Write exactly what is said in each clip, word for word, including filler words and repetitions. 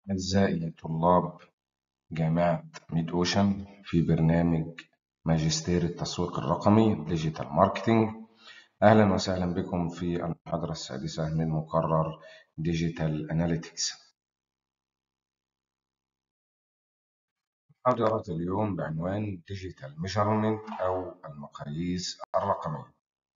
أعزائي طلاب جامعة ميد أوشن في برنامج ماجستير التسويق الرقمي ديجيتال ماركتينج. أهلا وسهلا بكم في المحاضرة السادسة من مقرر ديجيتال أناليتكس. محاضرة اليوم بعنوان ديجيتال ميجرمنت أو المقاييس الرقمية.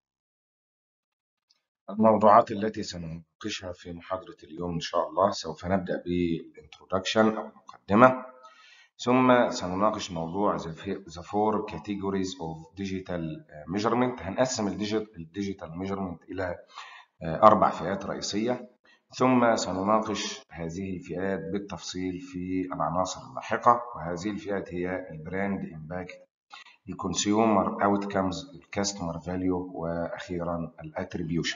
الموضوعات التي سنناقشها في محاضرة اليوم إن شاء الله سوف نبدأ بالانترودكشن أو المقدمة، ثم سنناقش موضوع the four categories of digital measurement. هنقسم الديجيتال ميجرمنت إلى أربع فئات رئيسية، ثم سنناقش هذه الفئات بالتفصيل في العناصر اللاحقة. وهذه الفئات هي البراند امباكت، الكونسيومر اوتكمز، الكاستمر فاليو، وأخيرا الاتريبيوشن.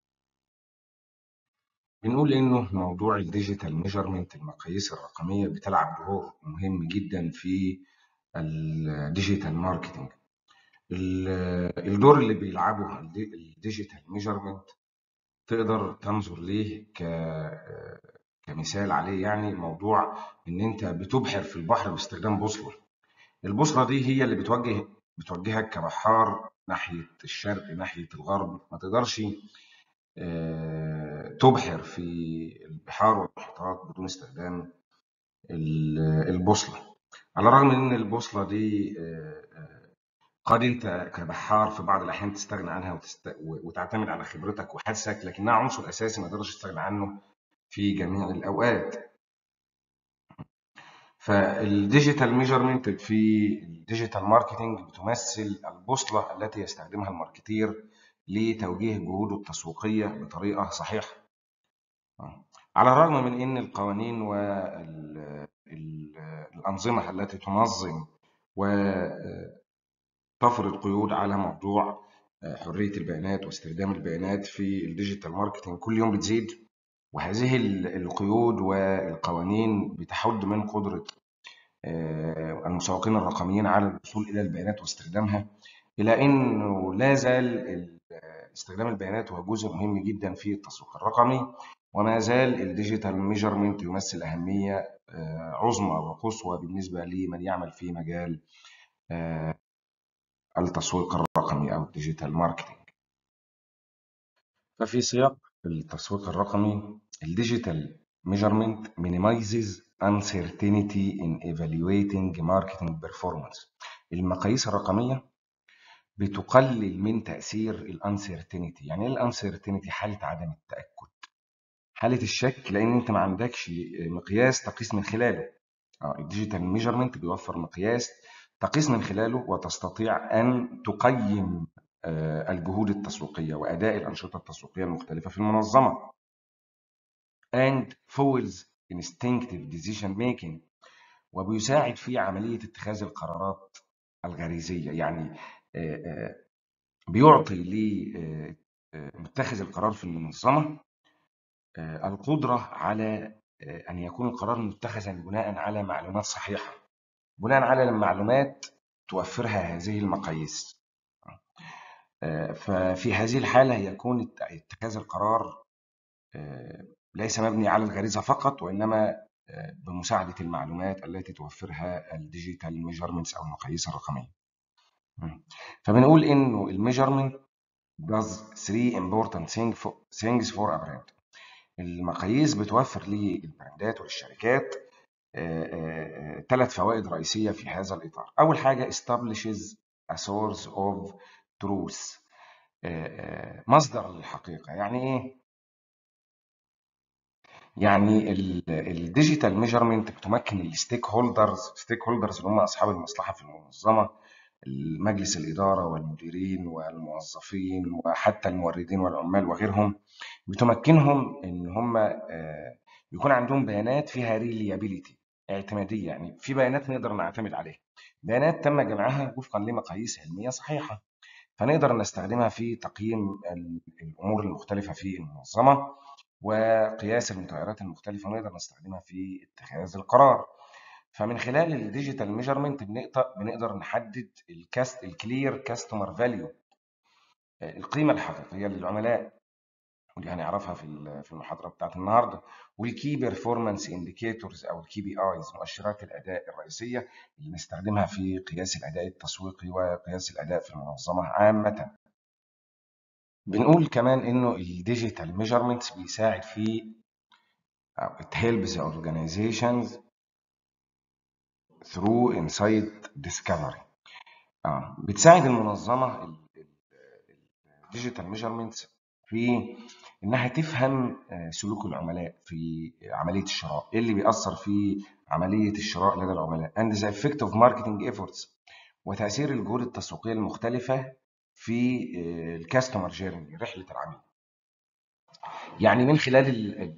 بنقول إنه موضوع الديجيتال ميجرمنت المقاييس الرقمية بتلعب دور مهم جدا في الديجيتال ماركتنج. الدور اللي بيلعبه الديجيتال ميجرمنت تقدر تنظر ليه كمثال عليه، يعني موضوع ان انت بتبحر في البحر باستخدام بوصله. البوصله دي هي اللي بتوجه بتوجهك كبحار ناحيه الشرق ناحيه الغرب. ما تقدرش تبحر في البحار والمحيطات بدون استخدام البوصله، على الرغم ان البوصله دي قد انت كبحار في بعض الاحيان تستغنى عنها وتست... وتعتمد على خبرتك وحدسك، لكنها عنصر اساسي ما تقدرش تستغنى عنه في جميع الاوقات. فالديجيتال ميجرمنت في الديجيتال ماركتنج بتمثل البوصله التي يستخدمها الماركتير لتوجيه جهوده التسويقيه بطريقه صحيحه، على الرغم من ان القوانين والانظمه التي تنظم و تفرض قيود على موضوع حرية البيانات واستخدام البيانات في الديجيتال ماركتنج كل يوم بتزيد. وهذه القيود والقوانين بتحد من قدرة المسوقين الرقميين على الوصول إلى البيانات واستخدامها، إلى أنه لا زال استخدام البيانات هو جزء مهم جدا في التسويق الرقمي، وما زال الديجيتال ميجرمنت يمثل أهمية عظمى وقصوى بالنسبة لمن يعمل في مجال التسويق الرقمي أو الديجيتال ماركتينج. ففي سياق التسويق الرقمي الديجيتال measurement minimizes uncertainty in evaluating marketing performance. المقاييس الرقمية بتقلل من تأثير الانسرتينتي. يعني ايه الانسرتينتي؟ حالة عدم التأكد، حالة الشك، لأن أنت ما عندكش مقياس تقيس من خلاله. الديجيتال ميجرمنت بيوفر مقياس تقيس من خلاله وتستطيع أن تقيم الجهود التسويقية وأداء الأنشطة التسويقية المختلفة في المنظمة. and fuels instinctive decision making، وبيساعد في عملية اتخاذ القرارات الغريزية. يعني بيعطي لمتخذ القرار في المنظمة القدرة على أن يكون القرار متخذا بناء على معلومات صحيحة، بناء على المعلومات توفرها هذه المقاييس. ففي هذه الحالة يكون اتخاذ القرار ليس مبني على الغريزة فقط، وإنما بمساعدة المعلومات التي توفرها الديجيتال ميجرمنتس أو المقاييس الرقمية. فبنقول إنه الميجرمنت does three important things for a brand. المقاييس بتوفر للبراندات وللشركات ثلاث فوائد رئيسية في هذا الإطار. أول حاجة establishes a source of truth، مصدر للحقيقة. يعني إيه؟ يعني الديجيتال ميجرمنت بتمكن الستيك هولدرز ستيك هولدرز اللي هم أصحاب المصلحة في المنظمة، مجلس الإدارة والمديرين والموظفين وحتى الموردين والعمال وغيرهم، بتمكنهم إن هم يكون عندهم بيانات فيها ريليابيليتي، اعتمادية. يعني في بيانات نقدر نعتمد عليها، بيانات تم جمعها وفقا لمقاييس علمية صحيحة، فنقدر نستخدمها في تقييم الأمور المختلفة في المنظمة وقياس المتغيرات المختلفة، ونقدر نستخدمها في اتخاذ القرار. فمن خلال الديجيتال ميجرمنت بنقدر نحدد الكاست الكلير كاستمر فاليو، القيمة الحقيقية للعملاء، ودي هنعرفها في في المحاضرة بتاعت النهاردة. والكي بيرفورمانس انديكيتورز أو الكي بي ايز، مؤشرات الأداء الرئيسية اللي نستخدمها في قياس الأداء التسويقي وقياس الأداء في المنظمة عامة. بنقول كمان إنه الديجيتال ميجرمنتس بيساعد في أو it helps the organizations through insight discovery. اه بتساعد المنظمة الديجيتال ميجرمنتس في انها تفهم آه، سلوك العملاء في عمليه الشراء، ايه اللي بيأثر في عمليه الشراء لدى العملاء and the effect of marketing efforts، وتأثير الجهود التسويقيه المختلفه في الكاستمر جيرني، رحله العميل. يعني من خلال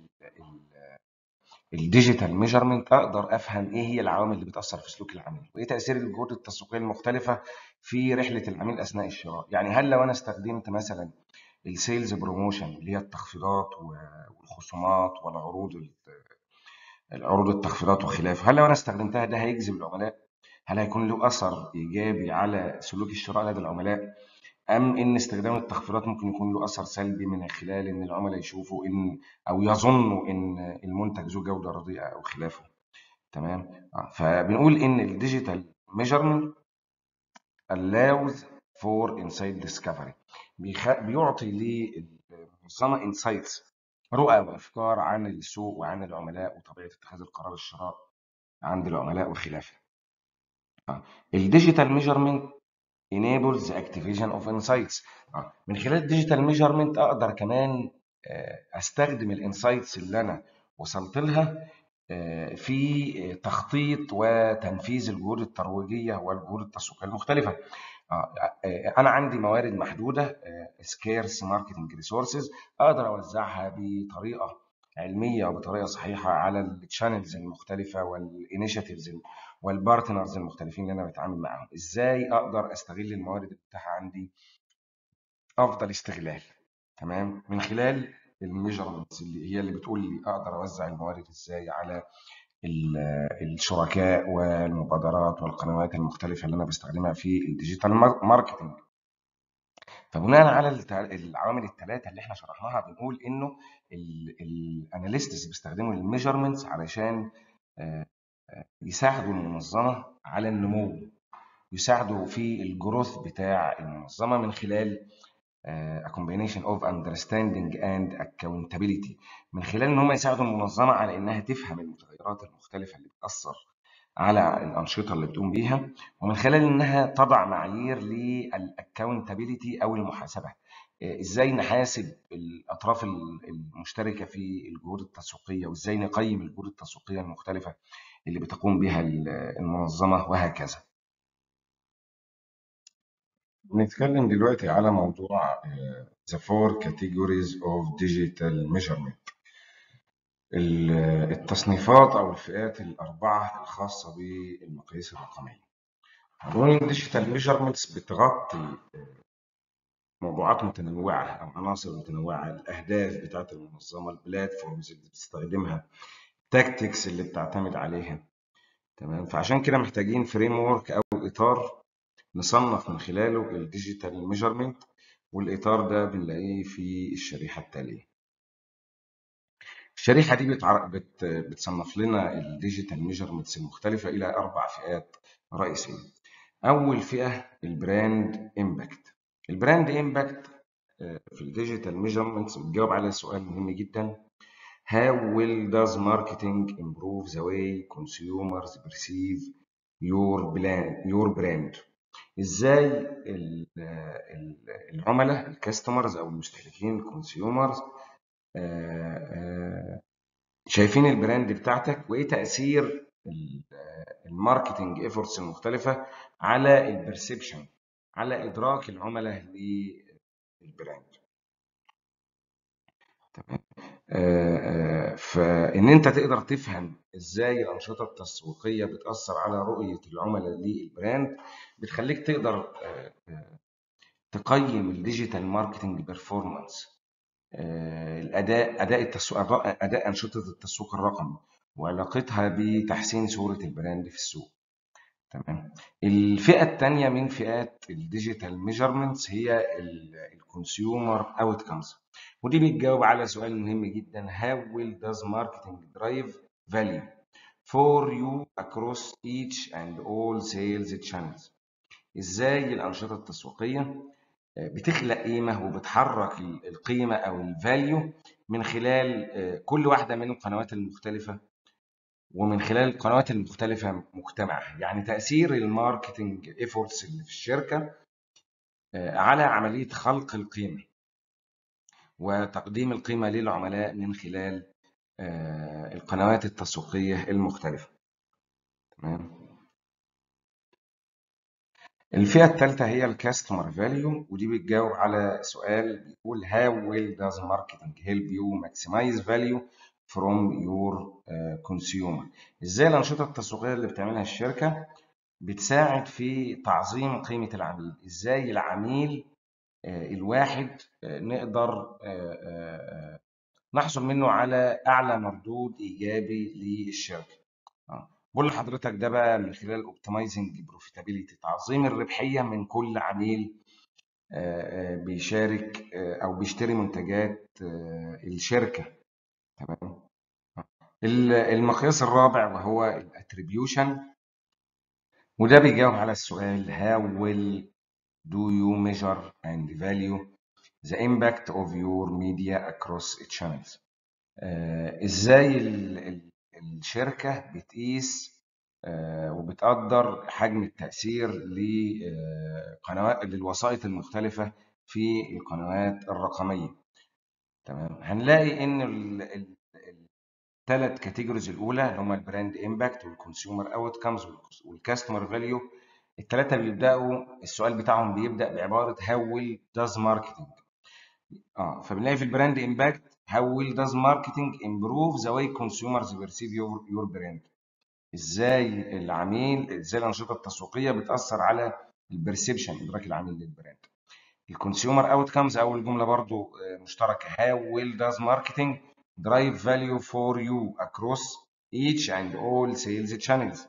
الديجيتال ميجرمنت اقدر افهم ايه هي العوامل اللي بتأثر في سلوك العميل، وايه تأثير الجهود التسويقيه المختلفه في رحله العميل اثناء الشراء. يعني هل لو انا استخدمت مثلا السيلز بروموشن اللي هي التخفيضات والخصومات والعروض، العروض التخفيضات وخلافه، هل لو انا استخدمتها ده هيجذب العملاء؟ هل هيكون له اثر ايجابي على سلوك الشراء لدى العملاء؟ ام ان استخدام التخفيضات ممكن يكون له اثر سلبي من خلال ان العملاء يشوفوا ان او يظنوا ان المنتج ذو جوده رديئه او خلافه؟ تمام. آه، فبنقول ان الديجيتال ميجرمنت allows for insight discovery، بيخ- بيعطي للمنظمة insights، رؤى وأفكار عن السوق وعن العملاء وطبيعة اتخاذ القرار الشراء عند العملاء وخلافه. الديجيتال ميجرمنت enables the activation of insights. آه، من خلال الديجيتال ميجرمنت أقدر كمان آه، أستخدم الانسايتس اللي أنا وصلت لها آه، في تخطيط وتنفيذ الجهود الترويجية والجهود التسويقية المختلفة. آه، آه، انا عندي موارد محدوده، سكيرس ماركتنج ريسورسز، اقدر اوزعها بطريقه علميه وبطريقه صحيحه على التشانلز المختلفه والانيشيتيفز والبارتنرز المختلفين اللي انا بتعامل معاهم. ازاي اقدر استغل الموارد المتاحه عندي افضل استغلال؟ تمام. من خلال الميجرمنتس اللي هي اللي بتقول لي اقدر اوزع الموارد ازاي على ال- الشركاء والمبادرات والقنوات المختلفه اللي انا بستخدمها في الديجيتال ماركتنج. فبناء على التع- العوامل الثلاثه اللي احنا شرحناها بنقول انه الاناليستس بيستخدموا الميجرمنتس علشان آه، آه، يساعدوا المنظمه على النمو، يساعدوا في الجروث بتاع المنظمه من خلال آه، a combination of understanding and accountability، من خلال ان هم يساعدوا المنظمه على انها تفهم المتغيرات المختلفه اللي بتاثر على الانشطه اللي بتقوم بيها، ومن خلال انها تضع معايير للاكاونتابيلتي او المحاسبه. آه، ازاي نحاسب الاطراف المشتركه في الجهود التسويقيه، وازاي نقيم الجهود التسويقيه المختلفه اللي بتقوم بها المنظمه، وهكذا. نتكلم دلوقتي على موضوع آه، the four categories of digital measurement، ال- التصنيفات أو الفئات الأربعة الخاصة بالمقاييس الرقمية. قانون الديجيتال ميجرمنتس بتغطي موضوعات متنوعة أو عناصر متنوعة، الأهداف بتاعة المنظمة، البلاتفورمز اللي بتستخدمها، التاكتكس اللي بتعتمد عليها. تمام. فعشان كده محتاجين فريم ورك أو إطار نصنف من خلاله الديجيتال ميجرمنت، والإطار ده بنلاقيه في الشريحة التالية. الشريحة دي بتع... بت... بتصنف لنا الديجيتال ميجرمنتس المختلفة إلى أربع فئات رئيسية. أول فئة البراند إمباكت. البراند إمباكت في الديجيتال ميجرمنتس بتجاوب على سؤال مهم جدا: How will does marketing improve the way consumers perceive your brand your brand؟ ازاي ال- ال- العملاء الكاستمرز او المستهلكين الكونسيومرز شايفين البراند بتاعتك، وايه تأثير ال- الماركتنج ايفورتس المختلفة على البرسبشن، على ادراك العملاء للبراند. تمام. آه، آه، فان انت تقدر تفهم ازاي الانشطه التسويقيه بتاثر على رؤيه العملاء للبراند، بتخليك تقدر آه، آه، تقيم الديجيتال ماركتنج بيرفورمانس، الاداء اداء التسويق، اداء أداء انشطه التسويق الرقمي وعلاقتها بتحسين صوره البراند في السوق. تمام. الفئه الثانيه من فئات الديجيتال ميجرمنتس هي الكونسيومر اوتكمز، ودي بتجاوب على سؤال مهم جدا: how will does marketing drive value for you across each and all sales channels. ازاي الأنشطة التسويقية بتخلق قيمة وبتحرك القيمة أو الفاليو من خلال كل واحدة من القنوات المختلفة، ومن خلال القنوات المختلفة مجتمعة. يعني تأثير الماركتينج ايفورتس اللي في الشركة على عملية خلق القيمة وتقديم القيمة للعملاء من خلال القنوات التسويقية المختلفة. تمام. الفئة الثالثة هي الكاستمر فاليو، ودي بتجاوب على سؤال بيقول how will does marketing help you maximize value from your consumer. ازاي الأنشطة التسويقية اللي بتعملها الشركة بتساعد في تعظيم قيمة العميل. ازاي العميل الواحد نقدر نحصل منه على أعلى مردود إيجابي للشركة. بقول لحضرتك ده بقى من خلال اوبتمايزنج بروفيتابيليتي، تعظيم الربحيه من كل عميل بيشارك او بيشتري منتجات الشركه. تمام. المقياس الرابع وهو الاتريبيوشن، وده بيجاوب على السؤال how will do you measure and value the impact of your media across channels. ازاي الشركه بتقيس وبتقدر حجم التأثير لقنوات للوسائط المختلفة في القنوات الرقمية. تمام. هنلاقي إن الثلاث كاتيجوريز الأولى اللي هم البراند إمباكت والكونسيومر أوتكمز والكاستمر فاليو، الثلاثة بيبدأوا السؤال بتاعهم بيبدأ بعبارة how will does marketing. اه فبنلاقي في البراند إمباكت how will does marketing improve the way consumers perceive your, your brand. ازاي العميل ازاي الانشطه التسويقيه بتاثر على البرسبشن، ادراك العميل للبراند. الكونسيومر اوت كامز اول جمله برضو مشتركه: how will does marketing drive value for you across each and all sales channels.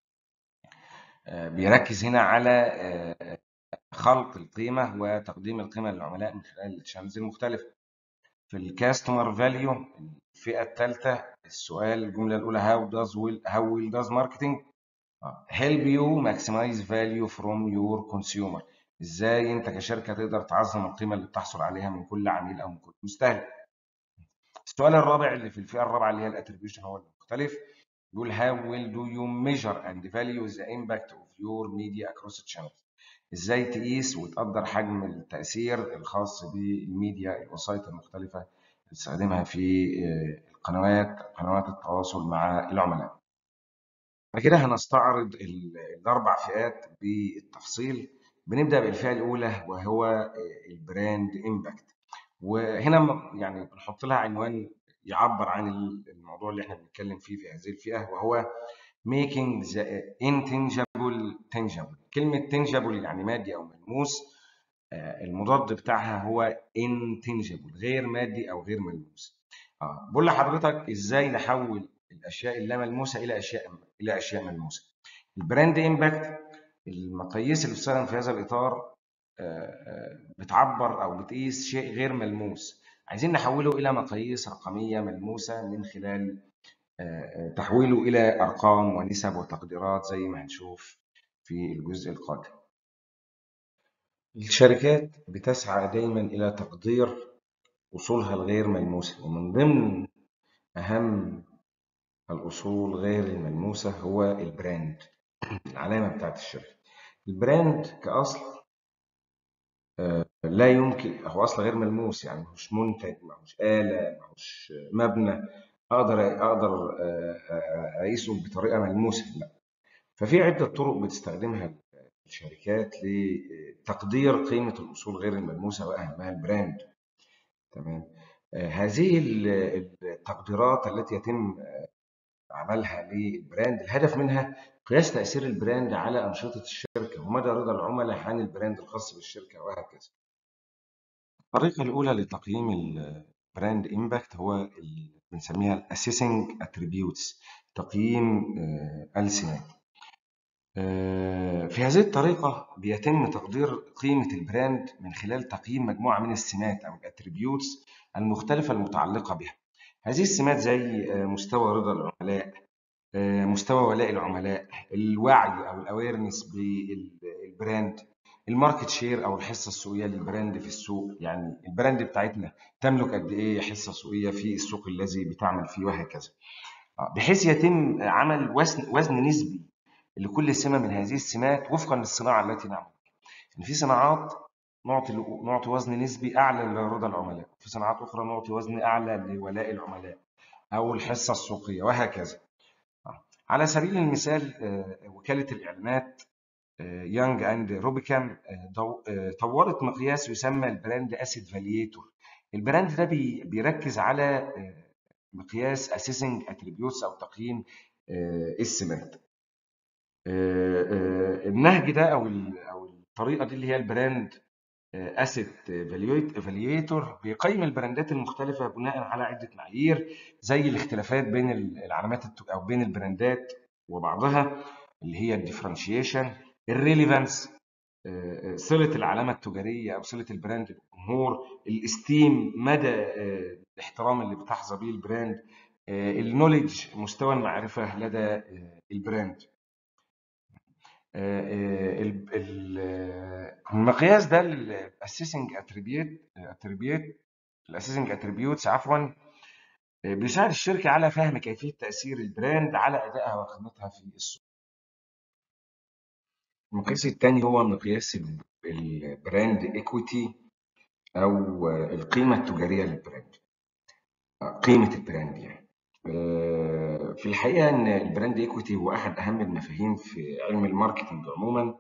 بيركز هنا على خلق القيمه وتقديم القيمه للعملاء من خلال الشانلز المختلفه. في الكاستمر فاليو الفئه الثالثه السؤال الجمله الاولى how does will how will does marketing help you maximize value from your consumer. ازاي انت كشركه تقدر تعظم القيمه اللي بتحصل عليها من كل عميل او من كل مستهلك. السؤال الرابع اللي في الفئه الرابعه اللي هي الاتريبيوشن هو المختلف، بيقول how will do you measure and value the impact of your media across channels. ازاي تقيس وتقدر حجم التاثير الخاص بالميديا الوسائط المختلفه اللي بتستخدمها في القنوات قنوات التواصل مع العملاء. بعد كده هنستعرض الاربع فئات بالتفصيل. بنبدا بالفئه الاولى وهو البراند امباكت، وهنا يعني بنحط لها عنوان يعبر عن الموضوع اللي احنا بنتكلم فيه في هذه الفئه، وهو making the intangible tangible. كلمه tangible يعني مادي او ملموس، المضاد بتاعها هو intangible غير مادي او غير ملموس. اه بقول لحضرتك ازاي نحول الاشياء اللا ملموسه الى اشياء الى اشياء ملموسه. البراند امباكت المقاييس اللي بتستخدم في هذا الاطار بتعبر او بتقيس شيء غير ملموس، عايزين نحوله الى مقاييس رقميه ملموسه من خلال تحويله الى ارقام ونسب وتقديرات زي ما هنشوف في الجزء القادم. الشركات بتسعى دايما الى تقدير اصولها الغير ملموسه، ومن ضمن اهم الأصول غير الملموسة هو البراند، العلامة بتاعت الشركة. البراند كأصل لا يمكن، هو أصل غير ملموس، يعني مش منتج، مش آلة، مش مبنى أقدر أقدر أقيسه بطريقة ملموسة، لا. ففي عدة طرق بتستخدمها الشركات لتقدير قيمة الأصول غير الملموسة وأهمها البراند. تمام. هذه التقديرات التي يتم عملها للبراند الهدف منها قياس تأثير البراند على أنشطة الشركة ومدى رضا العملاء عن البراند الخاص بالشركة وهكذا. الطريقة الأولى لتقييم البراند إمباكت هو اللي بنسميها الأسيسنج أتريبيوتس، تقييم السمات. آه، في هذه الطريقة بيتم تقدير قيمة البراند من خلال تقييم مجموعة من السمات أو الاتريبيوتس المختلفة المتعلقة بها. هذه السمات زي آه، مستوى رضا العملاء، آه، مستوى ولاء العملاء، الوعي أو الأويرنس بالبراند، الماركت شير أو الحصة السوقية للبراند في السوق، يعني البراند بتاعتنا تملك قد إيه حصة سوقية في السوق الذي بتعمل فيه وهكذا. آه، بحيث يتم عمل وزن وزن نسبي لكل سمة من هذه السمات وفقا للصناعة التي نعمل. إن في صناعات نعطي نعطي وزن نسبي أعلى لرضا العملاء، في صناعات أخرى نعطي وزن أعلى لولاء العملاء أو الحصة السوقية وهكذا. آه. على سبيل المثال آه، وكالة الإعلانات يانج أند روبيكام آه، دو- آه، طورت مقياس يسمى البراند أسيد فالييتور. البراند ده بي- بيركز على آه، مقياس اسيسنج اتريبيوتس او تقييم آه، السمات. آه، آه، النهج ده او ال- او الطريقه دي اللي هي البراند اسيت فاليويتور بيقيم البراندات المختلفه بناء على عده معايير، زي الاختلافات بين العلامات الت- او بين البراندات وبعضها، اللي هي الديفرنشيشن، الريليفانس، صله العلامه التجاريه او صله البراند بالجمهور، الاستيم، مدى آه، الاحترام اللي بتحظى به البراند، النوليدج، مستوى المعرفه لدى آه، البراند. آه، آه، ال- ال- آه، المقياس ده الاسيسنج اتريبيوت اتريبيوت الاسيسنج اتريبيوتس عفوا آه، بيساعد الشركه على فهم كيفيه تاثير البراند على ادائها وخدمتها في السوق. المقياس الثاني هو مقياس ال- البراند ايكويتي او آه، القيمه التجاريه للبراند، آه، قيمه البراند يعني. آه، في الحقيقه ان البراند ايكويتي هو احد اهم المفاهيم في علم الماركتنج عموما.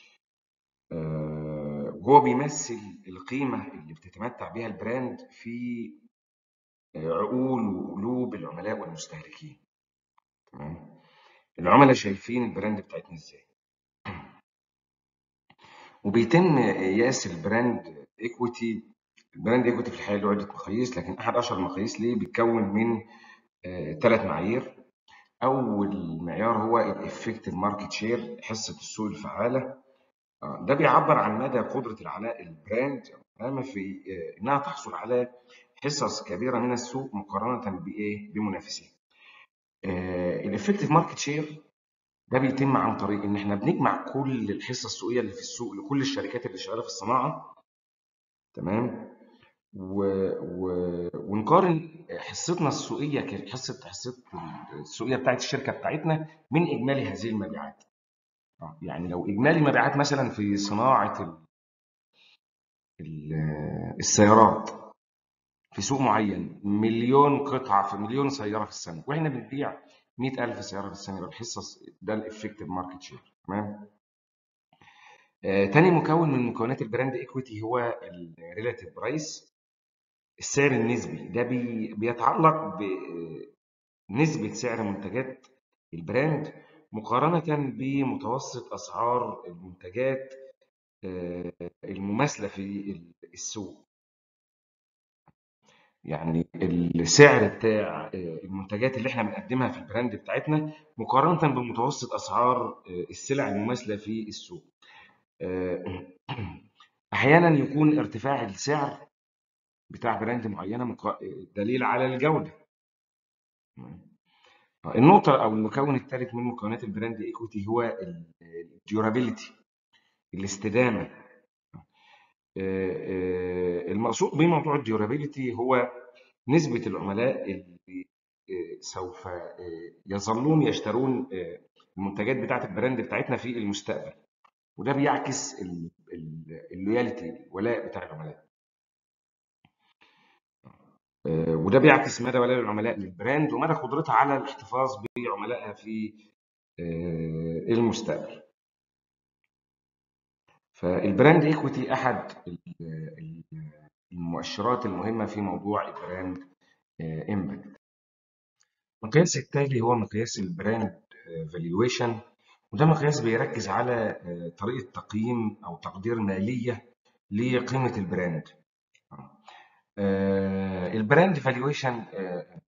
آه، وهو بيمثل القيمة اللي بتتمتع بها البراند في آه، عقول وقلوب العملاء والمستهلكين. تمام. العملاء شايفين البراند بتاعتنا ازاي، وبيتم قياس البراند ايكويتي. البراند ايكويتي في الحقيقة له عدة مقاييس، لكن أحد أشهر المقاييس ليه بيتكون من ثلاث معايير. أول معيار هو الافكتيف ماركت شير، حصة السوق الفعالة. آه، ده بيعبر عن مدى قدرة العلاء البراند العلامة في آه، إنها تحصل على حصص كبيرة من السوق مقارنة بإيه؟ بمنافسين. الإفكتيف ماركت شير ده بيتم عن طريق إن إحنا بنجمع كل الحصة السوقية اللي في السوق لكل الشركات اللي شغالة في الصناعة. تمام. و... و... ونقارن حصتنا السوقية ك- حصة حصة السوقية بتاعت الشركة بتاعتنا من إجمالي هذه المبيعات. آه، يعني لو إجمالي المبيعات مثلا في صناعة ال- ال- السيارات في سوق معين مليون قطعة في مليون سيارة في السنة، واحنا بنبيع مئة ألف سيارة في السنة، يبقى الحصة ده الافكتيف ماركت شير. تمام. آه، تاني مكون من مكونات البراند ايكويتي هو الريلاتيف برايس، السعر النسبي. ده بي بيتعلق بنسبة سعر منتجات البراند مقارنة بمتوسط أسعار المنتجات آه، المماثلة في السوق. يعني السعر بتاع آه، المنتجات اللي احنا بنقدمها في البراند بتاعتنا مقارنة بمتوسط أسعار آه، السلع المماثلة في السوق. آه، أحيانا يكون ارتفاع السعر بتاع براند معينة مقا- دليل على الجودة. النقطة أو المكون الثالث من مكونات البراند ايكويتي هو الديورابيلتي، الاستدامة. آه، آه، المقصود بموضوع الديورابيلتي هو نسبة العملاء اللي آه، سوف آه، يظلون يشترون آه، المنتجات بتاعة البراند بتاعتنا في المستقبل، وده بيعكس اللويالتي، الولاء بتاع العملاء. آه، وده بيعكس مدى ولاء العملاء للبراند ومدى قدرتها على الاحتفاظ بعملائها في آه، المستقبل. فالبراند ايكويتي احد ال- المؤشرات المهمة في موضوع البراند امباكت. المقياس التالي هو مقياس البراند فالويشن، وده مقياس بيركز على آه، طريقة تقييم أو تقدير مالية لقيمة البراند. آه، البراند فالويشن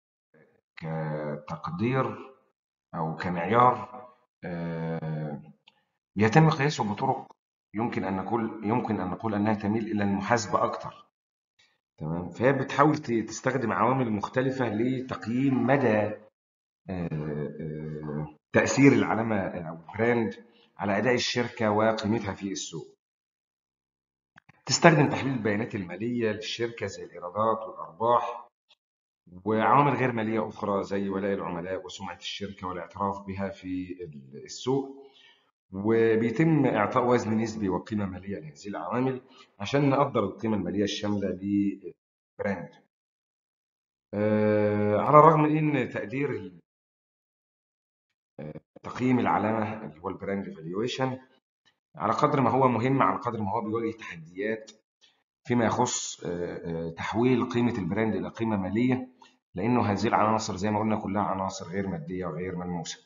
كتقدير أو كمعيار، آه، بيتم قياسه بطرق يمكن أن نقول يمكن أن نقول أنها تميل إلى المحاسبة أكتر. تمام، فهي بتحاول ت- تستخدم عوامل مختلفة لتقييم مدى آه، آه، تأثير العلامة أو البراند على أداء الشركة وقيمتها في السوق. تستخدم تحليل البيانات المالية للشركة زي الإيرادات والأرباح، وعوامل غير مالية أخرى زي ولاء العملاء وسمعة الشركة والاعتراف بها في السوق. وبيتم إعطاء وزن نسبي وقيمة مالية لهذه العوامل عشان نقدر القيمة المالية الشاملة للبراند. آه، على الرغم من إن تقدير ال- تقييم العلامة اللي هو البراند فالويشن على قدر ما هو مهم، على قدر ما هو بيواجه تحديات فيما يخص آه، آه، تحويل قيمة البراند إلى قيمة مالية، لأنه هذه العناصر زي ما قلنا كلها عناصر غير مادية وغير ملموسة.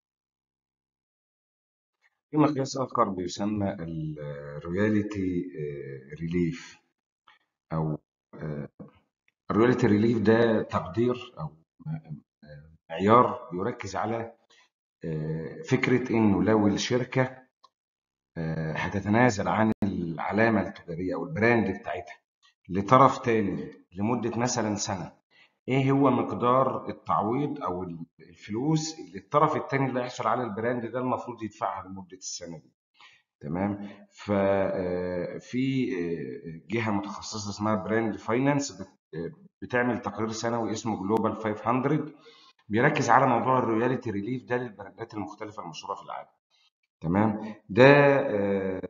في مقياس آخر بيسمى الرويالتي ريليف، أو الرويالتي ريليف ده تقدير أو معيار بيركز على آه، فكرة إنه لو الشركة آه، هتتنازل عن العلامة التجارية أو البراند بتاعتها لطرف تاني لمدة مثلا سنة، ايه هو مقدار التعويض او الفلوس اللي الطرف التاني اللي هيحصل على البراند ده المفروض يدفعها لمدة السنة دي. تمام، ففي جهة متخصصة اسمها براند فاينانس بتعمل تقرير سنوي اسمه جلوبال خمسمية، بيركز على موضوع الرويالتي ريليف ده للبراندات المختلفة المشهورة في العالم. تمام، ده آه،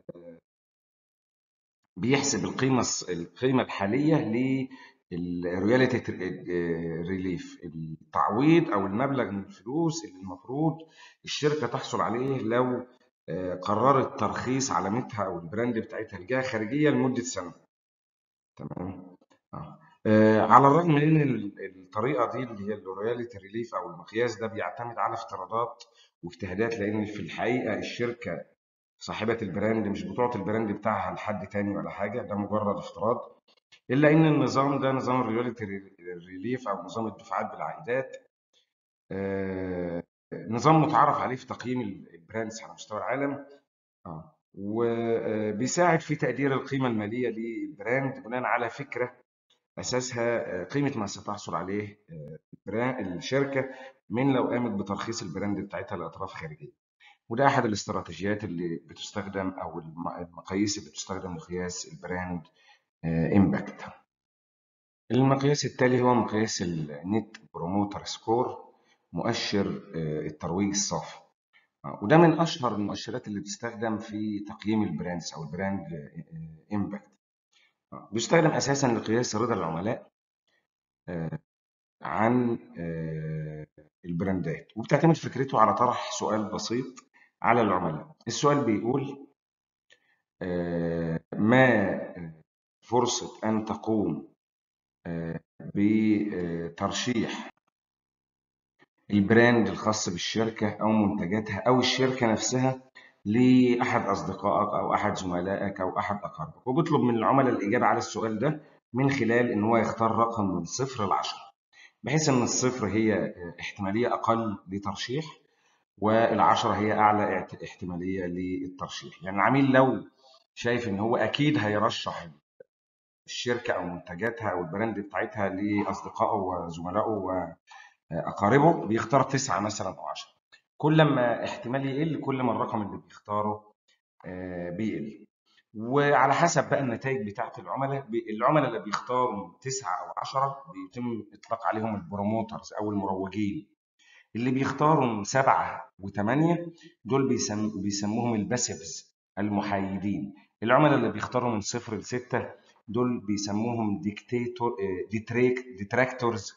بيحسب القيمة الص- القيمة الحالية للرويالتي ريليف، التعويض أو المبلغ من الفلوس اللي المفروض الشركة تحصل عليه لو آه، قررت ترخيص علامتها أو البراند بتاعتها لجهة خارجية لمدة سنة. تمام. آه. آه، على الرغم من ان ال- الطريقه دي اللي هي الرويالتي ريليف او المقياس ده بيعتمد على افتراضات واجتهادات، لان في الحقيقه الشركه صاحبة البراند مش بتعطي البراند بتاعها لحد تاني ولا حاجة، ده مجرد افتراض. إلا إن النظام ده نظام الريالتي ريليف أو نظام الدفعات بالعائدات، آه، نظام متعارف عليه في تقييم البراندز على مستوى العالم. اه وبيساعد في تقدير القيمة المالية للبراند بناء على فكرة أساسها آه، قيمة ما ستحصل عليه آه، البراند- الشركة من لو قامت بترخيص البراند بتاعتها لأطراف خارجية. وده أحد الاستراتيجيات اللي بتستخدم أو الم- المقاييس اللي بتستخدم لقياس البراند إمباكت. المقياس التالي هو مقياس النت بروموتر سكور، مؤشر آه، الترويج الصافي. آه، وده من أشهر المؤشرات اللي بتستخدم في تقييم البراندز أو البراند إمباكت. بيستخدم أساسا لقياس رضا العملاء آه، عن آه، البراندات، وبتعتمد فكرته على طرح سؤال بسيط على العملاء. السؤال بيقول آه، ما فرصة أن تقوم آه، بترشيح البراند الخاص بالشركة أو منتجاتها أو الشركة نفسها لأحد أصدقائك أو أحد زملائك أو أحد أقاربك، وبيطلب من العملاء الإجابة على السؤال ده من خلال إن هو يختار رقم من صفر لعشرة، بحيث إن الصفر هي آه، احتمالية أقل لترشيح، والعشرة هي أعلى اعت- احتمالية للترشيح. يعني العميل لو شايف إن هو أكيد هيرشح الشركة أو منتجاتها أو البراند بتاعتها لأصدقائه وزملائه وأقاربه، بيختار تسعة مثلا أو عشرة. كل ما احتمال يقل كل ما الرقم اللي بيختاره آه، بيقل. وعلى حسب بقى النتائج بتاعت العملاء، بي- العملاء اللي بيختاروا تسعة أو عشرة بيتم إطلاق عليهم البروموترز أو المروجين. اللي بيختاروا سبعة وثمانية دول بيسم بيسموهم الباسيفز المحايدين. العملاء اللي بيختاروا من صفر لستة دول بيسموهم ديكتاتور ديتريك ديتراكتورز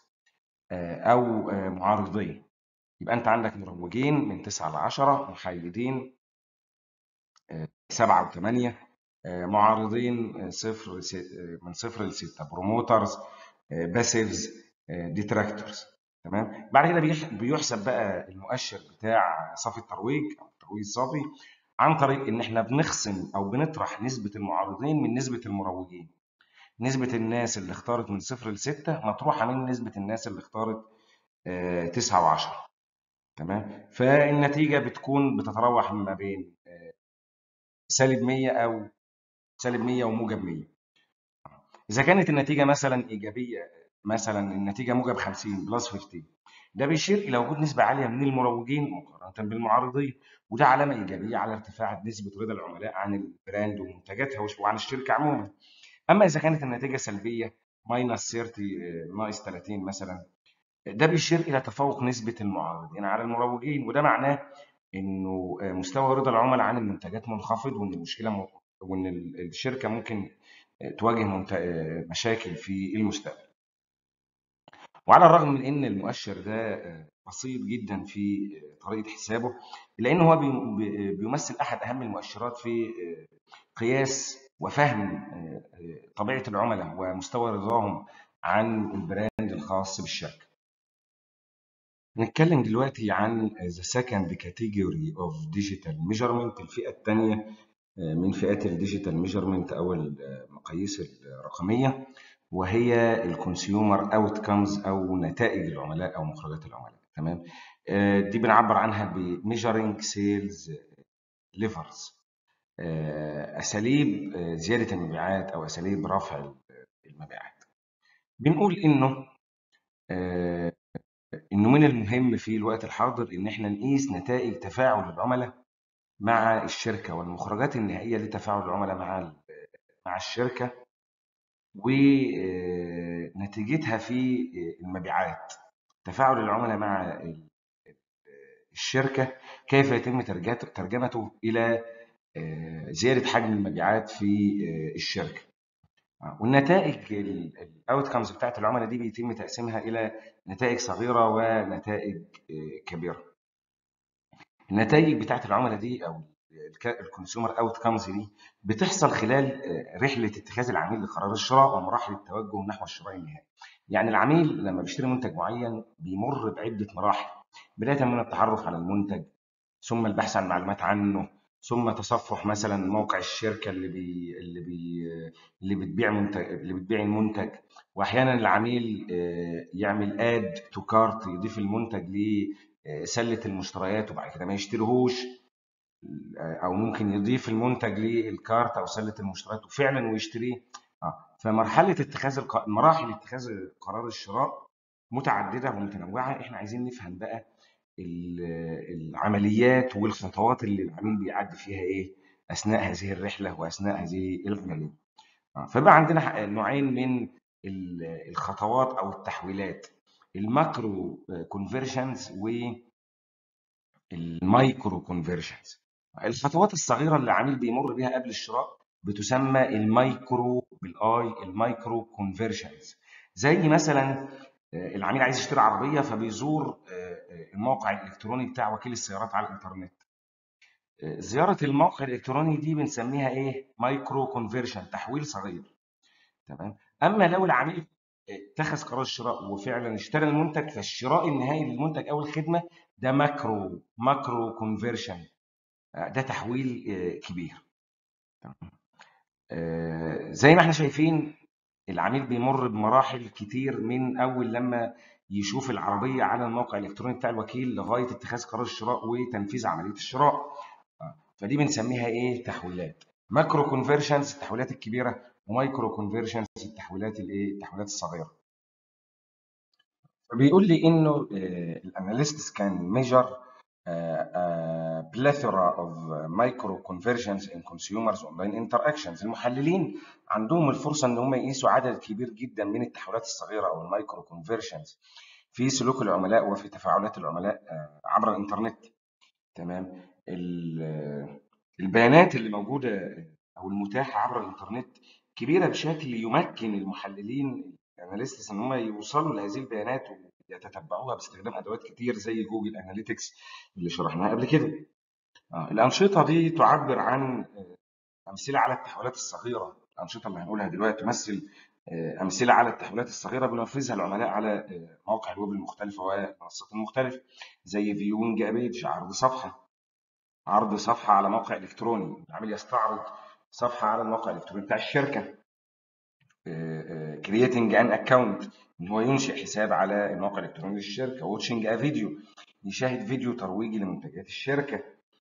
أو آه، معارضين. يبقى أنت عندك مروجين من تسعة ل عشرة، محايدين سبعة وثمانية، معارضين آه، صفر س- آه، من صفر لستة، بروموترز، باسيفز، ديتراكتورز. تمام، بعد كده بيح- بيحسب بقى المؤشر بتاع صافي الترويج او الترويج الصافي عن طريق ان احنا بنخصم او بنطرح نسبة المعارضين من نسبة المروجين. نسبة الناس اللي اختارت من صفر لستة مطروحة من نسبة الناس اللي اختارت آه، تسعة وعشرة. تمام، فالنتيجة بتكون بتتراوح ما بين سالب مية او سالب مية وموجب مية. اذا كانت النتيجه مثلا ايجابيه، مثلا النتيجه موجب خمسين بلس خمستاشر، ده بيشير الى وجود نسبه عاليه من المروجين مقارنه بالمعارضين، وده علامه ايجابيه على ارتفاع نسبه رضا العملاء عن البراند ومنتجاتها وعن الشركه عموما. اما اذا كانت النتيجه سلبيه ماينس ثلاثين، آه، ناقص ثلاثين مثلا، ده بيشير الى تفوق نسبه المعارضين على المروجين، وده معناه انه آه، مستوى رضا العملاء عن المنتجات منخفض، وان المشكله م... وان ال- الشركه ممكن آه، تواجه منت... آه، مشاكل في المستقبل. وعلى الرغم من ان المؤشر ده آه، بسيط جدا في آه، طريقه حسابه، الا ان هو بي... بي- بيمثل احد اهم المؤشرات في آه، قياس وفهم آه، آه، طبيعه العملاء ومستوى رضاهم عن البراند الخاص بالشركه. نتكلم دلوقتي عن the second category of digital measurement، الفئة الثانية من فئات الديجيتال ميجرمنت أو المقاييس الرقمية، وهي الكونسيومر اوتكمز أو نتائج العملاء أو مخرجات العملاء. تمام. آه، دي بنعبر عنها بميجرنج سيلز ليفرز، أساليب آه، زيادة المبيعات أو أساليب رفع المبيعات. بنقول إنه آه، انه من المهم في الوقت الحاضر ان احنا نقيس نتائج تفاعل العملاء مع الشركه والمخرجات النهائيه لتفاعل العملاء مع مع الشركه ونتيجتها في المبيعات. تفاعل العملاء مع الشركه كيف يتم ترجمته ترجمته الى آه، زياده حجم المبيعات في آه، الشركه. آه، والنتائج الاوتكمز بتاعت العملاء دي بيتم تقسيمها الى نتائج صغيره ونتائج آه، كبيره. النتائج بتاعت العملاء دي او الكونسيومر اوت كامز دي بتحصل خلال آه، رحله اتخاذ العميل لقرار الشراء ومراحل التوجه نحو الشراء النهائي. يعني العميل لما بيشتري منتج معين بيمر بعده مراحل، بدايه من التعرف على المنتج، ثم البحث عن معلومات عنه، ثم تصفح مثلا موقع الشركه اللي بي اللي بي اللي بتبيع منتج اللي بتبيع المنتج. واحيانا العميل آه، يعمل اد تو كارت، يضيف المنتج لسله المشتريات وبعد كده ما يشتريهوش، آه، او ممكن يضيف المنتج للكارت او سله المشتريات وفعلا ويشتريه. اه فمرحله اتخاذ الق... مراحل اتخاذ قرار الشراء متعدده ومتنوعه. احنا عايزين نفهم بقى ال- العمليات والخطوات اللي العميل بيعدي فيها ايه اثناء هذه الرحله واثناء هذه العمليه. آه، فبقى عندنا ح- نوعين من ال- الخطوات او التحويلات: الماكرو كونفرجنز والمايكرو كونفرجنز. الخطوات الصغيره اللي العميل بيمر بيها قبل الشراء بتسمى المايكرو بالاي المايكرو كونفرجنز. زي مثلا آه، العميل عايز يشتري عربيه فبيزور آه، آه، الموقع الالكتروني بتاع وكيل السيارات على الانترنت. آه، زياره الموقع الالكتروني دي بنسميها ايه؟ مايكرو كونفرجن، تحويل صغير. تمام. اما لو العميل اتخذ قرار الشراء وفعلا اشترى المنتج، فالشراء النهائي للمنتج او الخدمه ده ماكرو ماكرو كونفرجن، ده تحويل آه، كبير. آه، زي ما احنا شايفين العميل بيمر بمراحل كتير من اول لما يشوف العربيه على الموقع الالكتروني بتاع الوكيل لغايه اتخاذ قرار الشراء وتنفيذ عمليه الشراء. آه، فدي بنسميها ايه؟ تحويلات. ماكرو كونفرجنز التحويلات الكبيره، ومايكرو كونفرجنز التحويلات الايه؟ التحويلات الصغيره. فبيقول لي انه الاناليستس كان ميجر plethora of micro conversions in consumers online interactions. المحللين عندهم الفرصه ان هم يقيسوا عدد كبير جدا من التحولات الصغيره او المايكرو كونفرجنز في سلوك العملاء وفي تفاعلات العملاء آه، عبر الانترنت. تمام. ال- البيانات اللي موجوده او المتاحه عبر الانترنت كبيره بشكل يمكن المحللين الاناليستس ان هم يوصلوا لهذه البيانات ويتتبعوها باستخدام ادوات كتير زي جوجل اناليتكس اللي شرحناها قبل كده. آه، الانشطه دي تعبر عن امثله على التحولات الصغيره. الانشطه اللي هنقولها دلوقتي تمثل آه، امثله على التحولات الصغيره بينفذها العملاء على آه، مواقع الويب المختلفه والمنصات المختلفه، زي فيوينج بيج، عرض صفحه عرض صفحه على موقع الكتروني. العميل يستعرض صفحه على الموقع الالكتروني بتاع الشركه. كرييتنج ان اكونت، ان هو ينشئ حساب على الموقع الالكتروني للشركه. واتشنج ا فيديو، يشاهد فيديو ترويجي لمنتجات الشركه.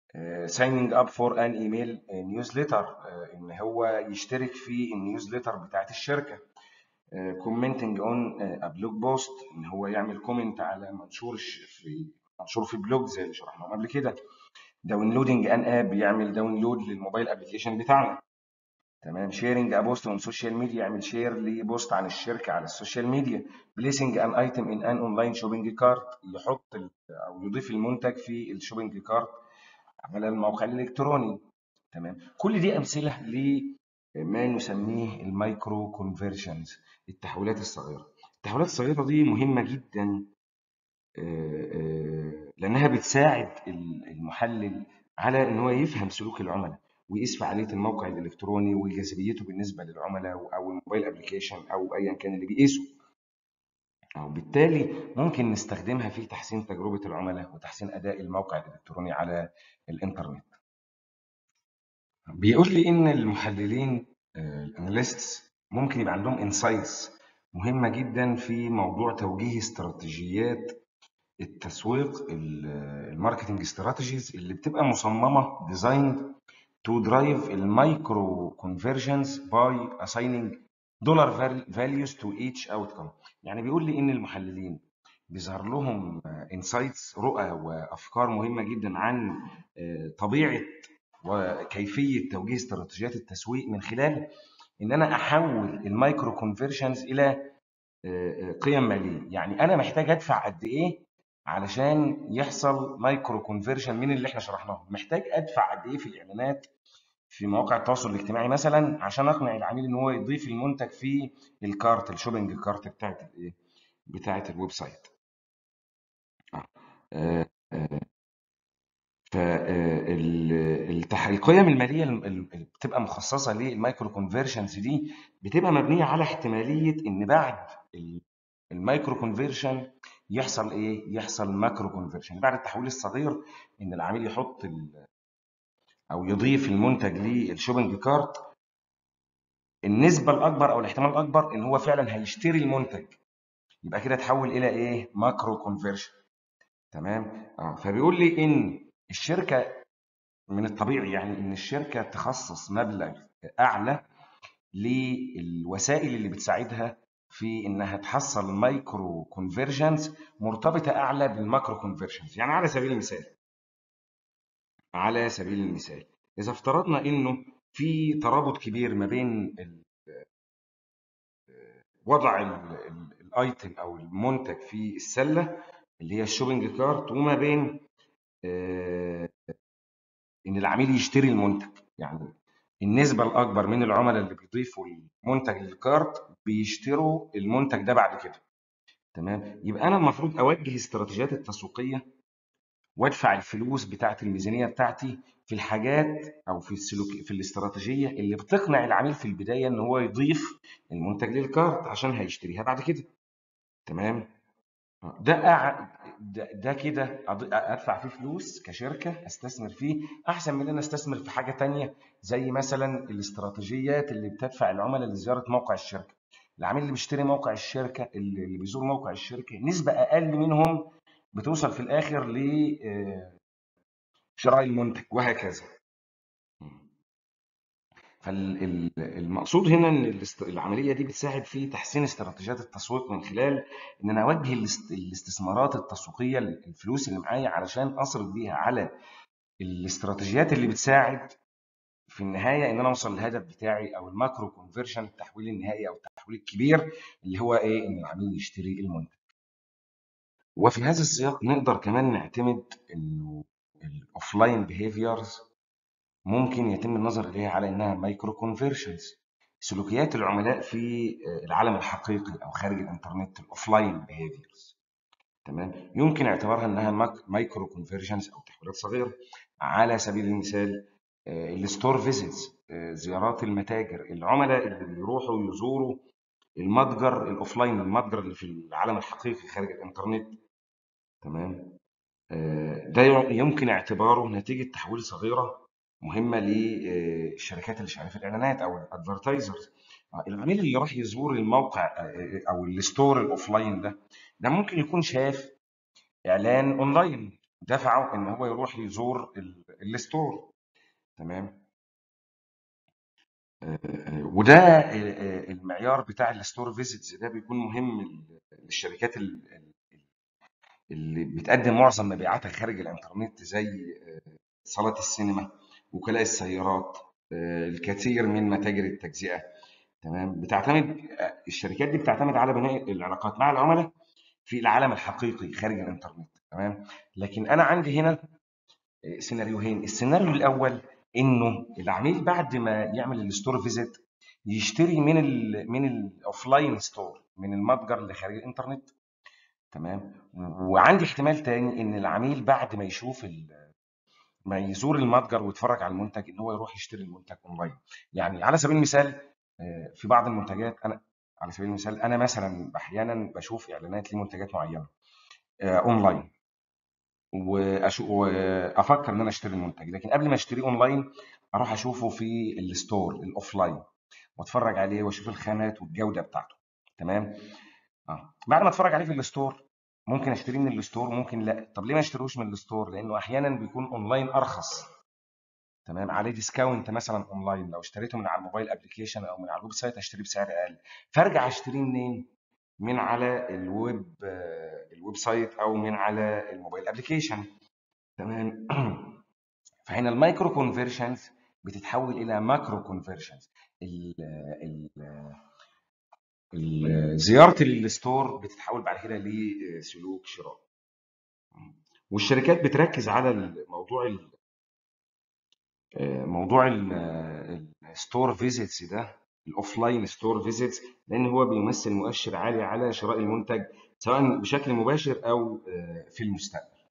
سايننج اب فور ان ايميل نيوزليتر، ان هو يشترك في النيوزليتر بتاعت الشركه. كومنتنج اون ا بلوج بوست، ان هو يعمل كومنت على منشور ش- في منشور في بلوج زي اللي شرحناه قبل كده. داونلودنج ان اب، يعمل داونلود للموبايل ابلكيشن بتاعنا. تمام. شيرنج ا بوست اون سوشيال ميديا، يعمل شير لبوست عن الشركه على السوشيال ميديا. بليسنج ان ايتم ان ان اونلاين شوبينج كارت، يحط ال- او يضيف المنتج في الشوبينج كارت على الموقع الالكتروني. تمام. كل دي امثله لما نسميه المايكرو كونفرجنز، التحويلات الصغيره. التحويلات الصغيره دي مهمه جدا، آه، آه، لانها بتساعد المحلل على ان هو يفهم سلوك العملاء، ويقيس فعاليه الموقع الالكتروني وجاذبيته بالنسبه للعملاء او الموبايل ابلكيشن او ايا كان اللي بيقيسه. وبالتالي ممكن نستخدمها في تحسين تجربه العملاء وتحسين اداء الموقع الالكتروني على الانترنت. بيقول لي ان المحللين الاناليستس ممكن يبقى عندهم انسايتس مهمه جدا في موضوع توجيه استراتيجيات التسويق، الماركتنج استراتيجيز اللي بتبقى مصممه ديزايند تو درايف المايكرو كونفرجنز باي اسايننج دولار فاليوز تو ايتش اوتكم. يعني بيقول لي ان المحللين بيظهر لهم انسايتس، رؤى وافكار مهمه جدا عن آه، طبيعه وكيفيه توجيه استراتيجيات التسويق من خلال ان انا احول المايكرو كونفرجنز الى آه، آه، قيم ماليه. يعني انا محتاج ادفع قد ايه علشان يحصل مايكرو كونفرجن من اللي احنا شرحناه؟ محتاج ادفع قد ايه في الاعلانات في مواقع التواصل الاجتماعي مثلا عشان اقنع العميل ان هو يضيف المنتج في الكارت، الشوبينج كارت بتاعت الايه، بتاعت الويب سايت. آه. آه، آه، فالقيم الماليه اللي بتبقى مخصصه للمايكرو كونفرجنز دي بتبقى مبنيه على احتماليه ان بعد المايكرو كونفرجن يحصل ايه؟ يحصل ماكرو كونفرجن بعد التحويل الصغير، ان العميل يحط ال- او يضيف المنتج للشوبنج كارت. النسبه الاكبر او الاحتمال الاكبر ان هو فعلا هيشتري المنتج، يبقى كده اتحول الى ايه؟ ماكرو كونفرجن. تمام. اه فبيقول لي ان الشركه من الطبيعي يعني ان الشركه تخصص مبلغ اعلى للوسائل اللي بتساعدها في انها تحصل مايكرو كونفرجنز مرتبطه اعلى بالماكرو كونفرجنز. يعني على سبيل المثال، على سبيل المثال اذا افترضنا انه في ترابط كبير ما بين ال- وضع ال- ال- الايتم او المنتج في السله اللي هي الشوبنج كارت، وما بين آه، ان العميل يشتري المنتج. يعني النسبه الاكبر من العملاء اللي بيضيفوا المنتج للكارت بيشتروا المنتج ده بعد كده. تمام. يبقى انا المفروض اوجه استراتيجيات التسويقيه وادفع الفلوس بتاعه الميزانيه بتاعتي في الحاجات او في السلوك في الاستراتيجيه اللي بتقنع العميل في البدايه ان هو يضيف المنتج للكارت عشان هيشتريها بعد كده. تمام. ده أع... ده, ده كده أض- ادفع فيه فلوس كشركه استثمر فيه احسن من ان انا استثمر في حاجه تانية، زي مثلا الاستراتيجيات اللي بتدفع العملاء لزياره موقع الشركه. العميل اللي بيشتري موقع الشركه، اللي اللي بيزور موقع الشركه، نسبه اقل منهم بتوصل في الاخر لشراء المنتج وهكذا. فالمقصود هنا ان الاست- العمليه دي بتساعد في تحسين استراتيجيات التسويق من خلال ان انا اوجه الاست- الاستثمارات التسويقيه، الفلوس اللي معايا علشان اصرف بيها على الاستراتيجيات اللي بتساعد في النهايه ان انا اوصل للهدف بتاعي او الماكرو كونفرشن، التحويل النهائي او التحويل الكبير اللي هو ايه؟ ان العميل يشتري المنتج. وفي هذا السياق نقدر كمان نعتمد انه الاوفلاين بيهيفيرز ممكن يتم النظر إليها على إنها مايكرو كونفرشنز، سلوكيات العملاء في العالم الحقيقي أو خارج الإنترنت، الأوفلاين بيهيفيرز. تمام. يمكن اعتبارها إنها مايكرو كونفرجنز أو تحويلات صغيرة. على سبيل المثال الستور فيزيتس، زيارات المتاجر، العملاء اللي بيروحوا يزوروا المتجر الأوفلاين، المتجر اللي في العالم الحقيقي خارج الإنترنت. تمام. آه، ده يمكن اعتباره نتيجة تحويل صغيرة مهمة للشركات اللي شغالة في الإعلانات أو الأدفرتايزرز. العميل اللي راح يزور الموقع آه، أو الستور الأوفلاين ده، ده ممكن يكون شاف إعلان أونلاين دفعه ان هو يروح يزور ال- الستور. تمام. آه، آه، وده آه، آه، المعيار بتاع الستور فيزيتس ده بيكون مهم للشركات ال- ال- اللي بتقدم معظم مبيعاتها خارج الانترنت، زي آه، صالات السينما، وكلاء السيارات، آه، الكثير من متاجر التجزئة. تمام. بتعتمد آه، الشركات دي بتعتمد على بناء العلاقات مع العملاء في العالم الحقيقي خارج الانترنت. تمام. لكن انا عندي هنا آه، سيناريوهين. السيناريو الاول انه العميل بعد ما يعمل الستور فيزيت يشتري من ال من الاوفلاين ستور، من المتجر اللي خارج الانترنت. تمام. وعندي احتمال تاني ان العميل بعد ما يشوف ال- ما يزور المتجر ويتفرج على المنتج ان هو يروح يشتري المنتج اونلاين. يعني على سبيل المثال آه، في بعض المنتجات انا على سبيل المثال انا مثلا احيانا بشوف اعلانات لمنتجات معينه آه، اونلاين، وأشو... وافكر ان انا اشتري المنتج، لكن قبل ما اشتريه اونلاين اروح اشوفه في الستور الاوفلاين واتفرج عليه واشوف الخامات والجوده بتاعته. تمام. اه بعد ما اتفرج عليه في الستور ممكن اشتريه من الستور وممكن لا. طب ليه ما اشتروش من الستور؟ لانه احيانا بيكون اونلاين ارخص. تمام. عليه ديسكاونت مثلا اونلاين، لو اشتريته من على الموبايل ابلكيشن او من على الويب سايت اشتريه بسعر اقل. فارجع اشتريه منين؟ من على الويب آه، الويب سايت او من على الموبايل ابلكيشن. تمام. فهنا المايكرو كونفرشنز بتتحول الى ماكرو كونفرشنز. زياره الستور بتتحول بعد كده لسلوك شراء. والشركات بتركز على الموضوع ال- آه، موضوع الستور فيزيتس ده، الاوفلاين ستور فيزيتس، لان هو بيمثل مؤشر عالي على شراء المنتج سواء بشكل مباشر او آه، في المستقبل.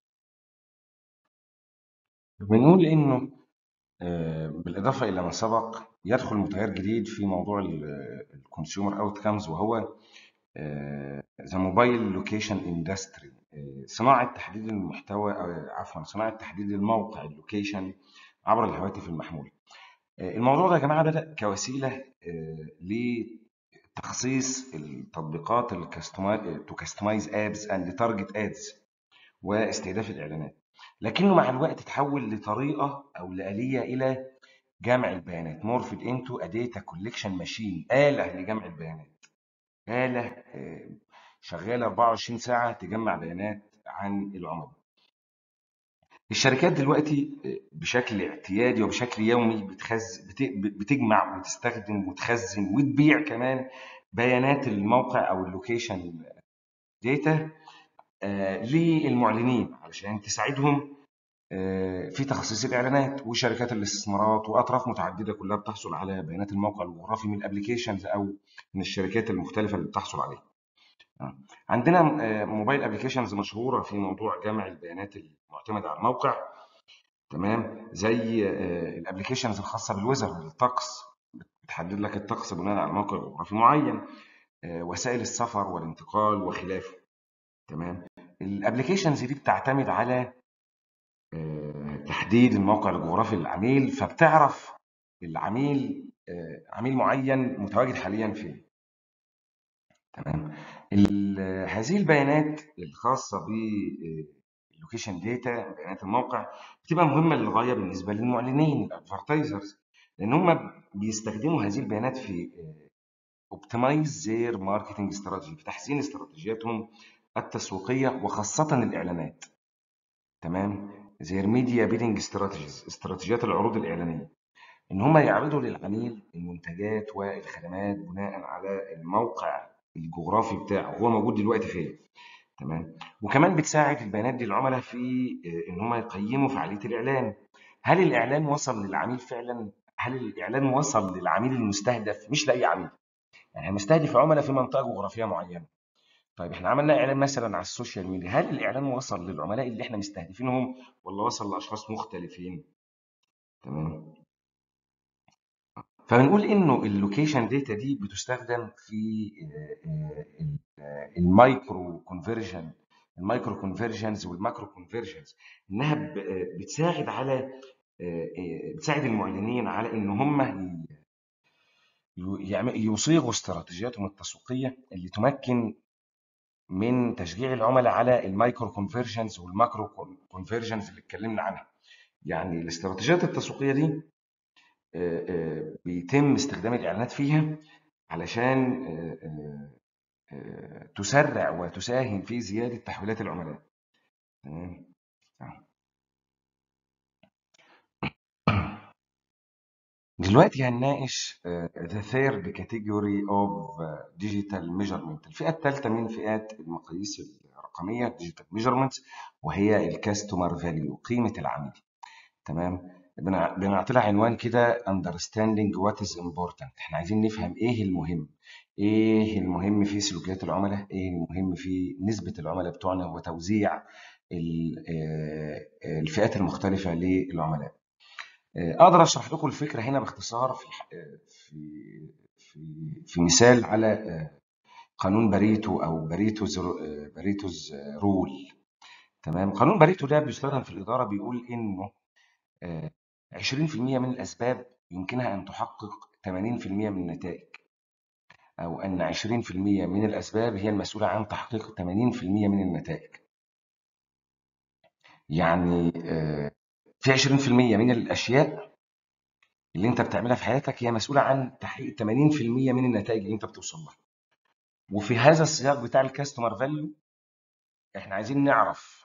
بنقول انه آه، بالإضافة إلى ما سبق يدخل متغير جديد في موضوع الكونسيومر اوتكمز، وهو ذا موبايل لوكيشن اندستري، صناعة تحديد المحتوى أو عفوا صناعة تحديد الموقع اللوكيشن عبر الهواتف المحمولة. آه، الموضوع ده يا جماعة بدأ كوسيلة آه، لتخصيص التطبيقات تو كاستمايز ابس اند تارجت ادز واستهداف الإعلانات، لكنه مع الوقت تحول لطريقة أو لآلية إلى جمع البيانات. morphed into a data collection machine، آلة لجمع البيانات. آلة آه، شغالة أربعة وعشرين ساعة تجمع بيانات عن العملاء. الشركات دلوقتي آه، بشكل اعتيادي وبشكل يومي بتخز بت- بتجمع وتستخدم وتخزن وتبيع كمان بيانات الموقع أو اللوكيشن داتا للمعلنين علشان تساعدهم آه، في تخصيص الإعلانات. وشركات الاستثمارات وأطراف متعددة كلها بتحصل على بيانات الموقع الجغرافي من الابليكيشنز أو من الشركات المختلفة اللي بتحصل عليها. آه. عندنا آه، موبايل ابليكيشنز مشهورة في موضوع جمع البيانات المعتمدة على الموقع. تمام. زي الابليكيشنز الخاصة بالويزر، الطقس، بتحدد لك الطقس بناء على موقع جغرافي معين. آه، وسائل السفر والانتقال وخلافه. تمام. الابليكيشنز دي بتعتمد على آه، تحديد الموقع الجغرافي للعميل، فبتعرف العميل آه، عميل معين متواجد حاليا فين. تمام. ال- هذه البيانات الخاصة باللوكيشن داتا، بيانات الموقع، بتبقى مهمة للغاية بالنسبة للمعلنين الادفرتايزرز، لأن هم بيستخدموا هذه البيانات في اوبتمايز زير ماركتنج استراتيجي، في تحسين استراتيجياتهم التسويقية وخاصة الإعلانات. تمام. زي الميديا بيدنج استراتيجيز، استراتيجيات العروض الاعلانيه، ان هم يعرضوا للعميل المنتجات والخدمات بناء على الموقع الجغرافي بتاعه، هو موجود دلوقتي فين. تمام. وكمان بتساعد البيانات دي العملاء في آه، ان هم يقيموا فعاليه الاعلان. هل الاعلان وصل للعميل فعلا؟ هل الاعلان وصل للعميل المستهدف مش لاي عميل؟ يعني مستهدف عملاء في منطقه جغرافيه معينه. طيب احنا عملنا اعلان مثلا على السوشيال ميديا، هل الاعلان وصل للعملاء اللي احنا مستهدفينهم ولا وصل لاشخاص مختلفين؟ تمام. فبنقول انه اللوكيشن داتا دي بتستخدم في المايكرو كونفرجن المايكرو كونفرجنز والماكرو كونفرجنز، انها ب- آه، بتساعد على آه، آه، بتساعد المعلنين على ان هم ي- يعم- يصيغوا استراتيجياتهم التسويقيه اللي تمكن من تشجيع العملاء على المايكرو كونفرجنز والماكرو كونفرجنز اللي اتكلمنا عنها. يعني الاستراتيجيات التسويقيه دي آه، آه، بيتم استخدام الاعلانات فيها علشان آه، آه، آه، تسرع وتساهم في زياده تحويلات العملاء. تمام. آه. دلوقتي هنناقش آه، the third category of آه، digital measurement. الفئة الثالثة من فئات المقاييس الرقمية digital measurement، وهي الكاستمر فاليو، قيمة العميل. تمام. بنع- بنعطي لها عنوان كده understanding what is important. احنا عايزين نفهم ايه المهم، ايه المهم في سلوكيات العملاء، ايه المهم في نسبة العملاء بتوعنا وتوزيع ال- آه، الفئات المختلفة للعملاء. اقدر اشرح لكم الفكره هنا باختصار في في في في مثال على قانون باريتو او باريتوز باريتوز رول. تمام. قانون باريتو ده بيستخدم في الاداره، بيقول انه آه، عشرين في المية من الاسباب يمكنها ان تحقق ثمانين في المية من النتائج، او ان عشرين في المية من الاسباب هي المسؤوله عن تحقيق ثمانين في المية من النتائج. يعني آه، في عشرين في المية من الاشياء اللي انت بتعملها في حياتك هي مسؤوله عن تحقيق ثمانين في المية من النتائج اللي انت بتوصل لها. وفي هذا السياق بتاع الكاستمر فاليو احنا عايزين نعرف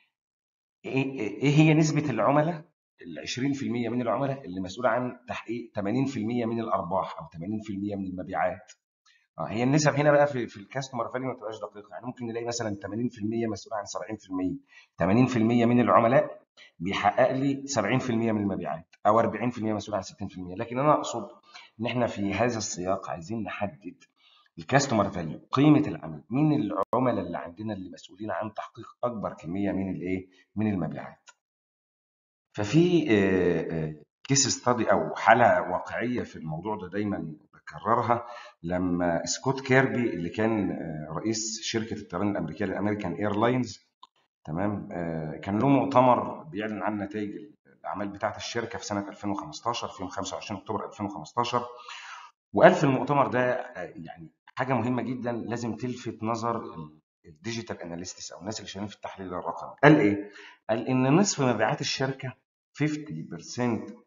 ايه إيه هي نسبه العملاء، ال عشرين في المية من العملاء اللي مسؤوله عن تحقيق ثمانين في المية من الارباح او ثمانين في المية من المبيعات. اه هي النسب هنا بقى في في الكاستمر فاليو ما تبقاش دقيقه. يعني ممكن نلاقي مثلا ثمانين في المية مسؤول عن سبعين في المية، ثمانين في المية من العملاء بيحقق لي سبعين في المية من المبيعات، او أربعين في المية مسؤول عن ستين في المية. لكن انا اقصد ان احنا في هذا السياق عايزين نحدد الكاستمر فاليو، قيمه العميل، مين العملاء اللي عندنا اللي مسؤولين عن تحقيق اكبر كميه من الايه، من المبيعات. ففي كيس ستادي او حاله واقعيه في الموضوع ده دايما بكررها. لما سكوت كيربي اللي كان آه، رئيس شركه الطيران الامريكيه الامريكان ايرلاينز، تمام، آه، كان له مؤتمر بيعلن عن نتائج الاعمال بتاعه الشركه في سنه ألفين وخمستاشر في يوم خمسة وعشرين اكتوبر ألفين وخمستاشر. وقال في المؤتمر ده آه، يعني حاجه مهمه جدا لازم تلفت نظر الديجيتال اناليستس او الناس اللي شغالين في التحليل الرقمي. قال ايه؟ قال ان نصف مبيعات الشركه خمسين بالمية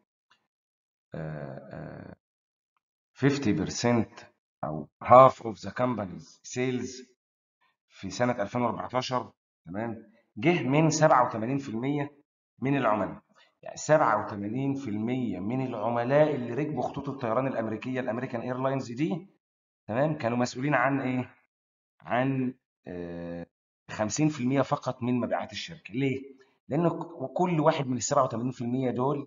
آه، آه، خمسين بالمية او half of the company's sales في سنه ألفين وأربعتاشر، تمام، جه من سبعة وثمانين في المية من العملاء. يعني سبعة وثمانين في المية من العملاء اللي ركبوا خطوط الطيران الامريكيه الامريكان ايرلاينز دي، تمام، كانوا مسؤولين عن ايه؟ عن آه، خمسين في المية فقط من مبيعات الشركه. ليه؟ لان كل واحد من ال سبعة وثمانين في المية دول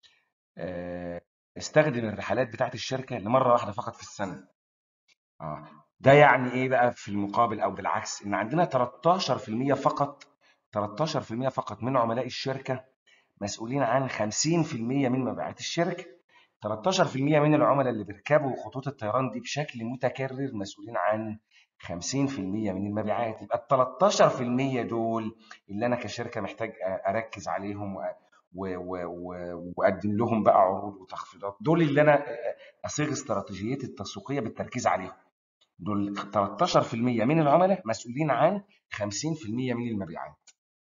آه، استخدم الرحلات بتاعت الشركه لمره واحده فقط في السنه. اه ده يعني ايه بقى في المقابل او بالعكس؟ ان عندنا تلتاشر في المية فقط، تلتاشر في المية فقط من عملاء الشركه مسؤولين عن خمسين في المية من مبيعات الشركه. تلتاشر في المية من العملاء اللي بيركبوا خطوط الطيران دي بشكل متكرر مسؤولين عن خمسين في المية من المبيعات. يبقى ال تلتاشر في المية دول اللي انا كشركه محتاج اركز عليهم و- و- و- و- واقدم لهم بقى عروض وتخفيضات. دول اللي انا اصيغ استراتيجيتي التسويقيه بالتركيز عليهم. دول تلتاشر في المية من العملاء مسؤولين عن خمسين في المية من المبيعات.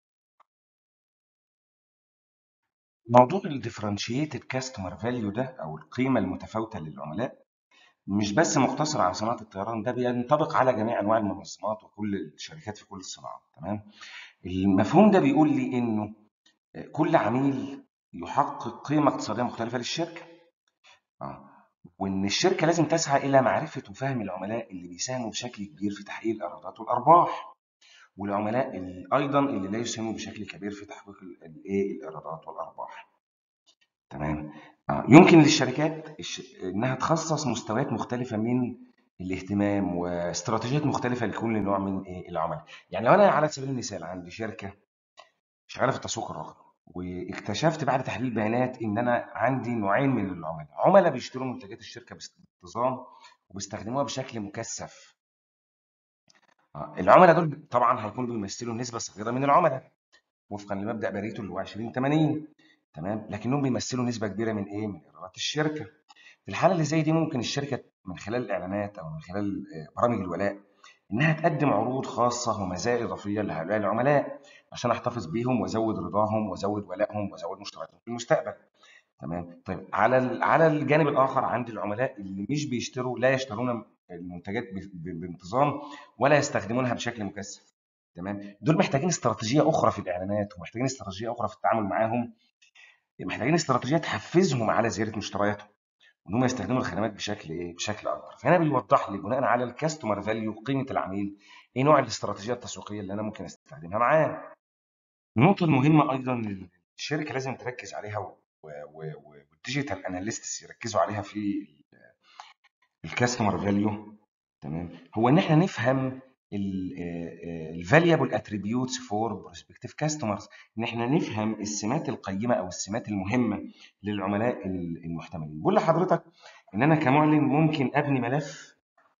موضوع الديفرنشيتد كاستمر فاليو ده او القيمه المتفاوته للعملاء مش بس مقتصر على صناعه الطيران، ده بينطبق على جميع انواع المنظمات وكل الشركات في كل الصناعات. تمام. المفهوم ده بيقول لي انه كل عميل يحقق قيمه اقتصاديه مختلفه للشركه. اه وان الشركه لازم تسعى الى معرفه وفهم العملاء اللي بيساهموا بشكل كبير في تحقيق الايرادات والارباح، والعملاء ال- ايضا اللي لا يساهموا بشكل كبير في تحقيق ال- الايه الايرادات والارباح. تمام. آه، يمكن للشركات الش- انها تخصص مستويات مختلفه من الاهتمام واستراتيجيات مختلفه لكل نوع من إيه العملاء. يعني لو انا على سبيل المثال عندي شركه شغاله في التسويق الرقمي، واكتشفت بعد تحليل بيانات ان انا عندي نوعين من العملاء: عملاء بيشتروا منتجات الشركه بانتظام وبيستخدموها بشكل مكثف. آه، العملاء دول طبعا هيكونوا بيمثلوا نسبه صغيره من العملاء وفقا لمبدا باريتو اللي هو عشرين ثمانين، تمام، لكنهم بيمثلوا نسبه كبيره من ايه، من ايرادات الشركه. في الحاله اللي زي دي ممكن الشركه من خلال الاعلانات او من خلال آه، برامج الولاء انها تقدم عروض خاصه ومزايا اضافيه لهؤلاء العملاء عشان احتفظ بيهم وازود رضاهم وازود ولائهم وازود مشترياتهم في المستقبل. تمام. طيب على ال- على الجانب الاخر عندي العملاء اللي مش بيشتروا، لا يشترون المنتجات ب- ب- بانتظام ولا يستخدمونها بشكل مكثف. تمام. دول محتاجين استراتيجيه اخرى في الاعلانات، ومحتاجين استراتيجيه اخرى في التعامل معاهم، محتاجين استراتيجيه تحفزهم على زياده مشترياتهم وان هم يستخدموا الخدمات بشكل ايه بشكل اكبر. فهنا بيوضح لي بناء على الكاستمر فاليو، قيمه العميل، ايه نوع الاستراتيجيه التسويقيه اللي انا ممكن استخدمها معاه. النقطه المهمه ايضا اللي الشركه لازم تركز عليها و- و- و- والديجيتال اناليستس يركزوا عليها في الكاستمر فاليو، تمام، هو ان احنا نفهم الفاليبل اتريبيوتس فور بروسبكتيف كاستمرز، ان احنا نفهم السمات القيمه او السمات المهمه للعملاء المحتملين. بقول لحضرتك ان انا كمعلن ممكن ابني ملف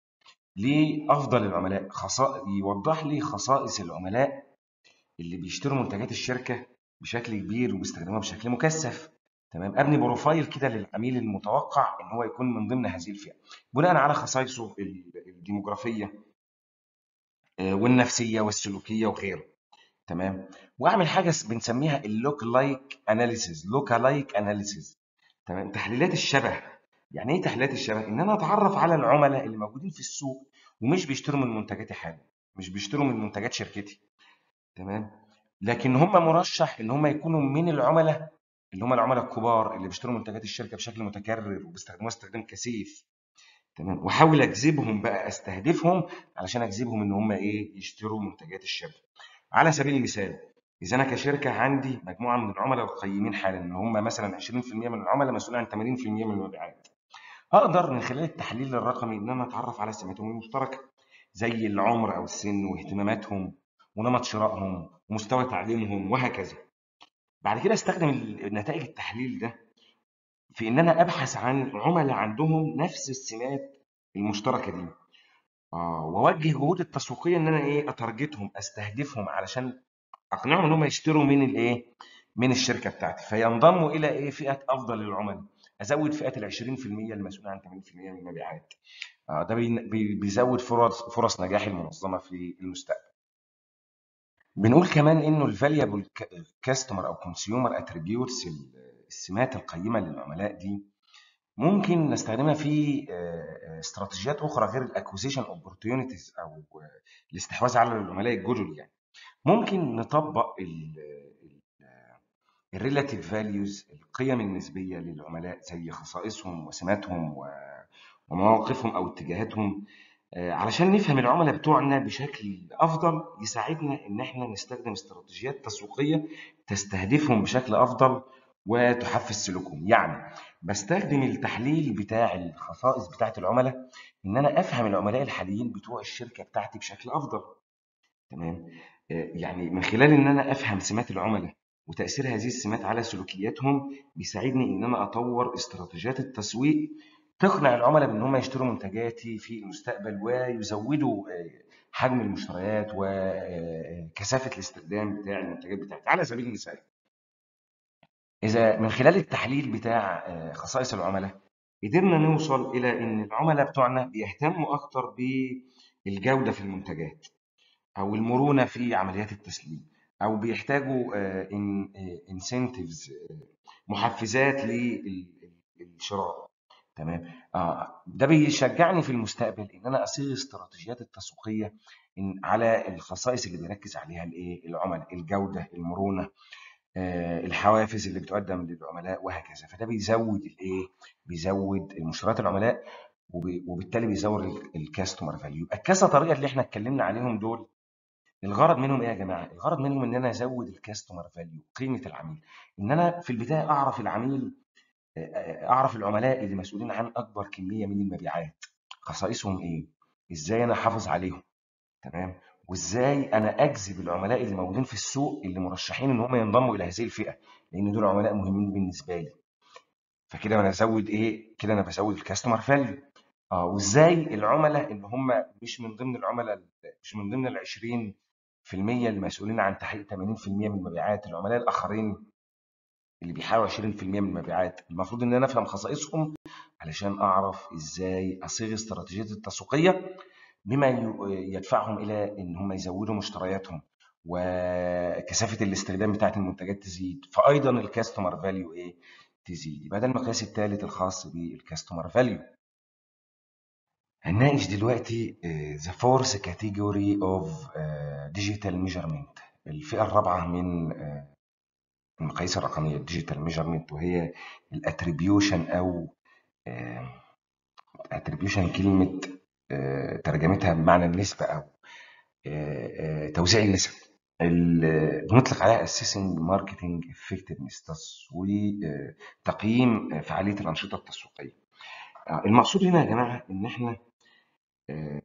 لافضل العملاء، خصائص يوضح لي خصائص العملاء اللي بيشتروا منتجات الشركه بشكل كبير وبيستخدموها بشكل مكثف. تمام. ابني بروفايل كده للعميل المتوقع ان هو يكون من ضمن هذه الفئه بناء على خصائصه الديموغرافيه آه، والنفسيه والسلوكيه وغيره. تمام. واعمل حاجه س- بنسميها اللوك لايك اناليسيز لوكا لايك اناليسيز تمام، تحليلات الشبه. يعني ايه تحليلات الشبه؟ ان انا اتعرف على العملاء اللي موجودين في السوق ومش بيشتروا من منتجاتي حاجه، مش بيشتروا من منتجات شركتي. تمام. لكن هم مرشح ان هم يكونوا من العملاء اللي هم العملاء الكبار اللي بيشتروا منتجات الشركه بشكل متكرر وبيستخدموها استخدام كثيف. تمام. واحاول اجذبهم بقى، استهدفهم علشان اجذبهم ان هم ايه يشتروا منتجات الشركه. على سبيل المثال، اذا انا كشركه عندي مجموعه من العملاء القيمين حالا ان هم مثلا عشرين في المية من العملاء مسؤولين عن ثمانين في المية من المبيعات، اقدر من خلال التحليل الرقمي ان انا اتعرف على سماتهم المشتركه زي العمر او السن واهتماماتهم ونمط شرائهم ومستوى تعليمهم وهكذا. بعد كده استخدم ال- نتائج التحليل ده في ان انا ابحث عن عملاء عندهم نفس السمات المشتركه دي، اه واوجه جهود التسويقيه ان انا ايه اتارجتهم، استهدفهم علشان اقنعهم ان هم يشتروا من الايه من الشركه بتاعتي فينضموا الى ايه فئه افضل العملاء. ازود فئه ال عشرين في المية المسؤوله عن ثمانين في المية من المبيعات. آه ده بي- بي- بيزود فرص فرص نجاح المنظمه في المستقبل. بنقول كمان انه الفاليبل كاستمر او كونسيومر اتريبيوتس، السمات القيمه للعملاء دي ممكن نستخدمها في آه، آه، استراتيجيات اخرى غير الاكوزيشن اوبورتيونيتيز او آه، الاستحواذ على العملاء الجدد. يعني ممكن نطبق الريلاتيف فاليوز، القيم النسبيه للعملاء زي خصائصهم وسماتهم و- ومواقفهم او اتجاهاتهم آه، علشان نفهم العملاء بتوعنا بشكل افضل، يساعدنا ان احنا نستخدم استراتيجيات تسويقيه تستهدفهم بشكل افضل وتحفز سلوكهم. يعني بستخدم التحليل بتاع الخصائص بتاعه العملاء ان انا افهم العملاء الحاليين بتوع الشركه بتاعتي بشكل افضل. تمام. آه، يعني من خلال ان انا افهم سمات العملاء وتاثير هذه السمات على سلوكياتهم بيساعدني ان انا اطور استراتيجيات التسويق تقنع العملاء بان هم يشتروا منتجاتي في المستقبل ويزودوا آه، حجم المشتريات وكثافه الاستخدام بتاع المنتجات بتاعتي. على سبيل المثال، اذا من خلال التحليل بتاع آه، خصائص العملاء قدرنا نوصل الى ان العملاء بتوعنا بيهتموا اكتر بالجوده في المنتجات او المرونه في عمليات التسليم، او بيحتاجوا انسنتيفز، محفزات للشراء. تمام. آه ده بيشجعني في المستقبل ان انا اصيغ استراتيجيات التسويقيه إن على الخصائص اللي بيركز عليها الايه العملاء، الجوده، المرونه، آه الحوافز اللي بتقدم للعملاء وهكذا. فده بيزود الايه بيزود مشتريات العملاء وبي- وبالتالي بيزود الكاستمر فاليو. يبقى كذا طريقه اللي احنا اتكلمنا عليهم دول الغرض منهم ايه يا جماعه؟ الغرض منهم ان انا ازود الكاستمر فاليو، قيمه العميل، ان انا في البدايه اعرف العميل، آه، اعرف العملاء اللي مسؤولين عن اكبر كميه من المبيعات، خصائصهم ايه؟ ازاي انا احافظ عليهم؟ تمام. وازاي انا اجذب العملاء اللي موجودين في السوق اللي مرشحين ان هم ينضموا الى هذه الفئه، لان دول عملاء مهمين بالنسبه لي. فكده انا ازود ايه كده انا بزود الكاستمر فاليو. اه وازاي العملاء اللي هم مش من ضمن العملاء مش من ضمن ال عشرين في المية المسؤولين عن تحقيق ثمانين في المية من المبيعات، العملاء الاخرين اللي بيحققوا عشرين في المية من المبيعات، المفروض ان انا افهم خصائصهم علشان اعرف ازاي اصيغ استراتيجيات التسويقيه بما ي- يدفعهم الى ان هم يزودوا مشترياتهم وكثافه الاستخدام بتاعت المنتجات تزيد، فايضا الكاستمر فاليو ايه تزيد. يبقى ده المقياس الثالث الخاص بالكاستمر فاليو. هنناقش دلوقتي ذا فورث كاتيجوري اوف ديجيتال ميجرمنت، الفئه الرابعه من آه، المقاييس الرقميه الديجيتال ميجرمنت، وهي الاتريبيوشن او اتريبيوشن كلمه آه، ترجمتها بمعنى النسبه او آه، آه، توزيع النسب. ال- بنطلق عليها assessing marketing effectiveness، تسويق آه، تقييم آه، فعاليه الانشطه التسويقيه. آه، المقصود هنا يا جماعه ان احنا آه،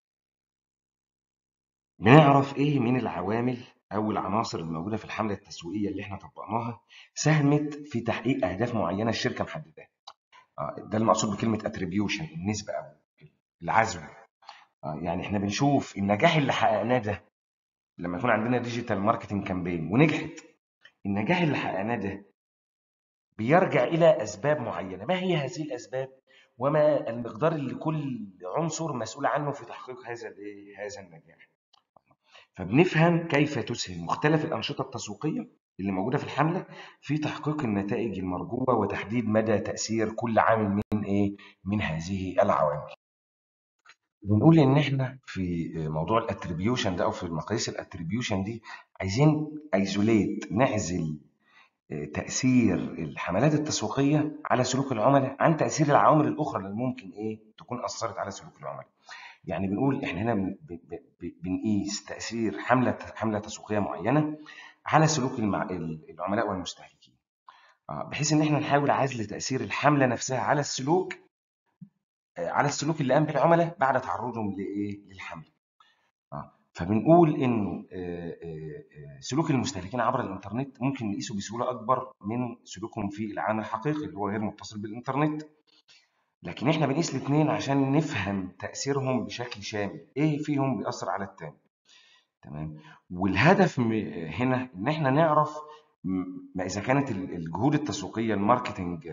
بنعرف إيه من العوامل أو العناصر الموجودة في الحملة التسويقية اللي إحنا طبقناها ساهمت في تحقيق أهداف معينة الشركة محدداها. آه، ده المقصود بكلمة اتريبيوشن، النسبة أو العزو. آه، يعني إحنا بنشوف النجاح اللي حققناه ده لما يكون عندنا ديجيتال ماركتنج كامبين ونجحت. النجاح اللي حققناه ده بيرجع إلى أسباب معينة. ما هي هذه الأسباب؟ وما المقدار اللي كل عنصر مسؤول عنه في تحقيق هذا الإيه؟ هذا النجاح. فبنفهم كيف تسهم مختلف الأنشطة التسويقية اللي موجودة في الحملة في تحقيق النتائج المرجوة وتحديد مدى تأثير كل عامل من إيه؟ من هذه العوامل. بنقول إن إحنا في موضوع الاتريبيوشن ده أو في مقاييس الاتريبيوشن دي عايزين ايزوليت، نعزل آه، تأثير الحملات التسويقية على سلوك العملاء عن تأثير العوامل الأخرى اللي ممكن إيه تكون أثرت على سلوك العملاء. يعني بنقول إحنا هنا بن- ب- ب- بنقيس تأثير حملة حملة تسويقية معينة على سلوك المع... العملاء والمستهلكين، آه، بحيث إن إحنا نحاول عزل تأثير الحملة نفسها على السلوك، آه، على السلوك اللي قام به العملاء بعد تعرضهم لإيه للحملة. آه، فبنقول إنه آه، آه، آه، سلوك المستهلكين عبر الإنترنت ممكن نقيسه بسهولة أكبر من سلوكهم في العالم الحقيقي اللي هو غير متصل بالإنترنت. لكن إحنا بنقيس الاتنين عشان نفهم تأثيرهم بشكل شامل، إيه فيهم بيأثر على التاني. تمام. والهدف م- هنا ان احنا نعرف م- ما اذا كانت ال- الجهود التسويقيه الماركتنج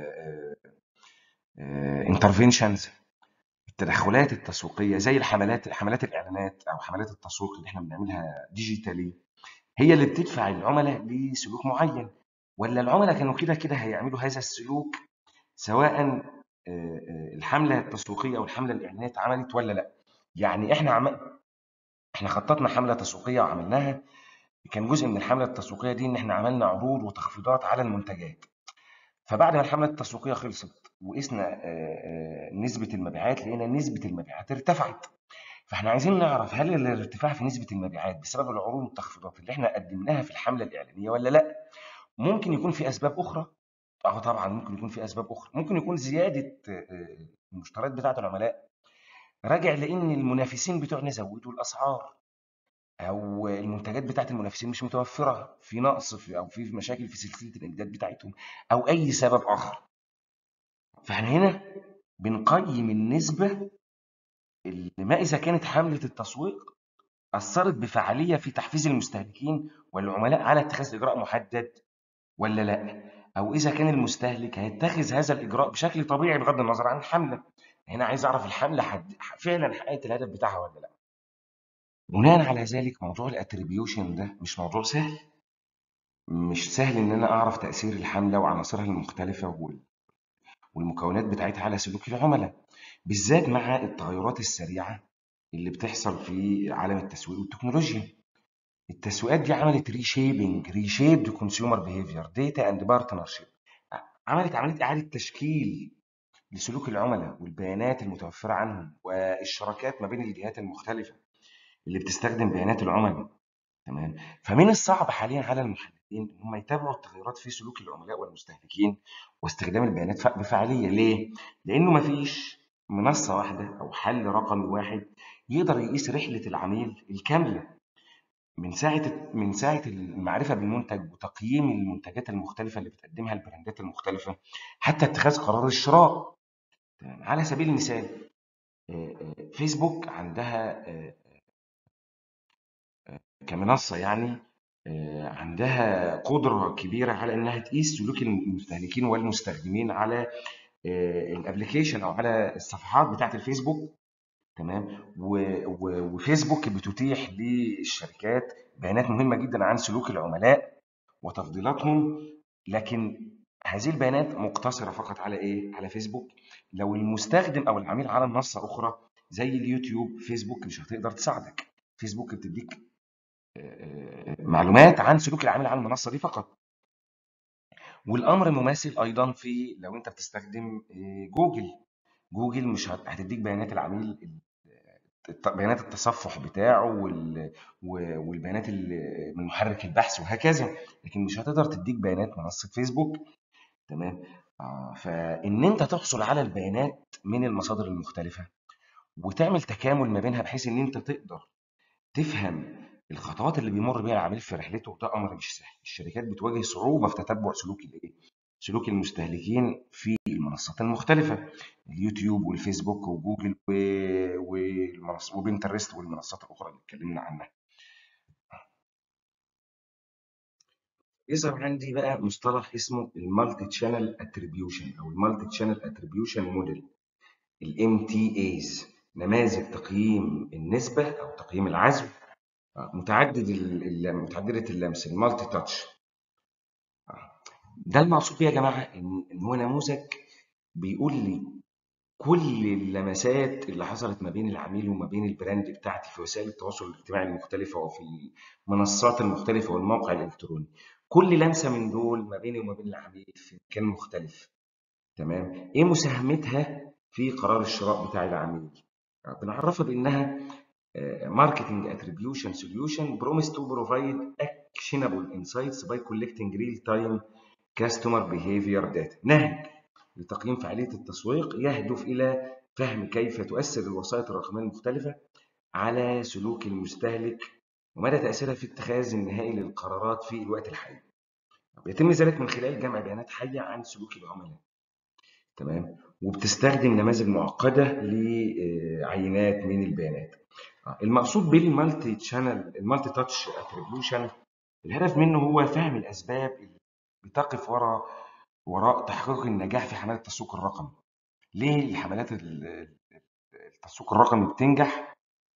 انترفينشنز، التدخلات التسويقيه زي الحملات حملات الاعلانات او حملات التسويق اللي احنا بنعملها ديجيتالي، هي اللي بتدفع العملاء لسلوك معين، ولا العملاء كانوا كده كده هيعملوا هذا السلوك سواء آه، آه، الحمله التسويقيه او الحمله الاعلانيه اتعملت ولا لا. يعني احنا عم... احنا خططنا حمله تسويقيه وعملناها. كان جزء من الحملة التسويقية دي إن إحنا عملنا عروض وتخفيضات على المنتجات. فبعد ما الحملة التسويقية خلصت وقسنا آه، آه، نسبة المبيعات، لقينا نسبة المبيعات ارتفعت. فإحنا عايزين نعرف هل الارتفاع في نسبة المبيعات بسبب العروض والتخفيضات اللي إحنا قدمناها في الحملة الإعلانية ولا لأ؟ ممكن يكون في أسباب أخرى. أه طبعا ممكن يكون في أسباب أخرى، ممكن يكون زيادة آه، آه، المشتريات بتاعة العملاء راجع لأن المنافسين بتوعنا زودوا الأسعار، أو المنتجات بتاعة المنافسين مش متوفرة، في نقص في أو في مشاكل في سلسلة الإمداد بتاعتهم، أو أي سبب آخر. فإحنا هنا بنقيم النسبة اللي ما إذا كانت حملة التسويق أثرت بفعالية في تحفيز المستهلكين والعملاء على اتخاذ إجراء محدد ولا لا، أو إذا كان المستهلك هيتخذ هذا الإجراء بشكل طبيعي بغض النظر عن الحملة. هنا عايز أعرف الحملة حد فعلا حققت الهدف بتاعها ولا لا. بناء على ذلك موضوع الاتريبيوشن ده مش موضوع سهل. مش سهل إن أنا أعرف تأثير الحملة وعناصرها المختلفة وال- والمكونات بتاعتها على سلوك العملاء، بالذات مع التغيرات السريعة اللي بتحصل في عالم التسويق والتكنولوجيا. التسويقات دي عملت ريشيبنج ريشيبد كونسيومر بيهيفير داتا اند بارتنرشيب، عملت عمليه اعاده تشكيل لسلوك العملاء والبيانات المتوفره عنهم والشراكات ما بين الجهات المختلفه اللي بتستخدم بيانات العملاء. تمام. فمن الصعب حاليا على المحللين ان هم يتابعوا التغيرات في سلوك العملاء والمستهلكين واستخدام البيانات ف- بفاعليه. ليه؟ لانه ما فيش منصه واحده او حل رقمي واحد يقدر يقيس رحله العميل الكامله من ساعه من ساعه المعرفه بالمنتج وتقييم المنتجات المختلفه اللي بتقدمها البراندات المختلفه حتى اتخاذ قرار الشراء. تمام. على سبيل المثال آه، آه، فيسبوك عندها آه، كمنصة يعني آه، عندها قدرة كبيرة على إنها تقيس سلوك المستهلكين والمستخدمين على الابلكيشن أو على الصفحات بتاعة الفيسبوك. تمام. و- و- وفيسبوك بتتيح للشركات بيانات مهمة جدا عن سلوك العملاء وتفضيلاتهم، لكن هذه البيانات مقتصرة فقط على ايه؟ على فيسبوك. لو المستخدم او العميل على منصة اخرى زي اليوتيوب، فيسبوك مش هتقدر تساعدك. فيسبوك بتديك آه، معلومات عن سلوك العميل على المنصة دي فقط. والامر مماثل ايضا في لو انت بتستخدم آه، جوجل. جوجل مش هت- هتديك بيانات العميل، الت- بيانات التصفح بتاعه وال- و- والبيانات ال- من محرك البحث وهكذا، لكن مش هتقدر تديك بيانات منصة فيسبوك. تمام. آه، فإن أنت تحصل على البيانات من المصادر المختلفة وتعمل تكامل ما بينها بحيث إن أنت تقدر تفهم الخطوات اللي بيمر بيها العميل في رحلته، ده أمر مش سهل. الشركات بتواجه صعوبة في تتبع سلوك الإيه؟ سلوك المستهلكين في المنصات المختلفة، اليوتيوب والفيسبوك وجوجل و- والمنص- وبنترست والمنصات الأخرى اللي اتكلمنا عنها. يظهر عندي بقى مصطلح اسمه المالتي تشانل اتريبيوشن او المالتي تشانل اتريبيوشن موديل، الام تي ايز، نماذج تقييم النسبة او تقييم العزو آه، متعدد ال- ال- متعددة اللمس، المالتي تاتش. ده المقصود بيه يا جماعة ان إن هو نموذج بيقول لي كل اللمسات اللي حصلت ما بين العميل وما بين البراند بتاعتي في وسائل التواصل الاجتماعي المختلفة وفي المنصات المختلفة والموقع الإلكتروني. كل لمسة من دول ما بيني وما بين العميل في مكان مختلف. تمام. إيه مساهمتها في قرار الشراء بتاع العميل؟ بنعرفها بأنها ماركتنج اتريبيوشن سوليوشن بروميس تو بروفايد actionable insights by collecting real time customer behavior data. نهج لتقييم فعالية التسويق يهدف إلى فهم كيف تؤثر الوسائط الرقمية المختلفة على سلوك المستهلك ومدى تأثيرها في اتخاذ النهائي للقرارات في الوقت الحالي. بيتم ذلك من خلال جمع بيانات حية عن سلوك العملاء. تمام. وبتستخدم نماذج معقدة لعينات من البيانات. آه، المقصود بالمالتي تشانل المالتي تاتش اتريبيوشن، الهدف منه هو فهم الأسباب اللي بتقف وراء وراء تحقيق النجاح في حملات التسويق الرقمي. ليه الحملات ال- التسويق الرقمي بتنجح،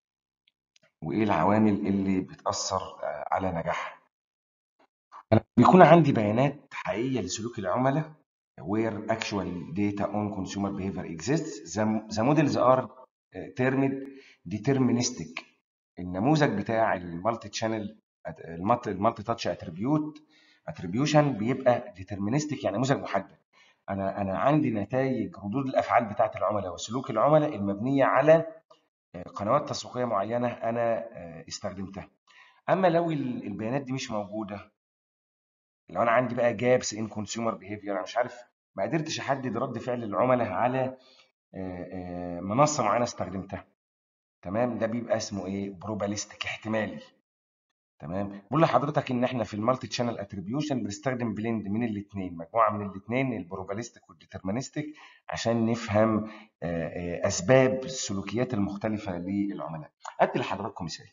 وايه العوامل اللي بتأثر آه، على نجاحها. أنا بيكون عندي بيانات حقيقية لسلوك العملاء where actual data on consumer behavior exists. The, the models are uh, termed deterministic. النموذج بتاع المالتي تشانل المالتي تاتش اتريبيوت اتريبيوشن بيبقى deterministic، يعني نموذج محدد. انا انا عندي نتائج ردود الافعال بتاعه العملاء وسلوك العملاء المبنيه على آه، قنوات تسويقيه معينه انا آه، استخدمتها. اما لو ال- البيانات دي مش موجوده، لو انا عندي بقى جابس ان كونسيومر بيهيفير، انا مش عارف، ما قدرتش احدد رد فعل العملاء على آه، آه، منصه معينه استخدمتها. تمام. ده بيبقى اسمه ايه؟ بروبابيلستيك، احتمالي. تمام. بقول لحضرتك ان احنا في المالتي تشانل اتريبيوشن بنستخدم بلند من الاثنين، مجموعه من الاثنين، البروبابيلستيك والديترمينستيك، عشان نفهم آه، آه، اسباب السلوكيات المختلفه للعملاء. ادي لحضراتكم مثال.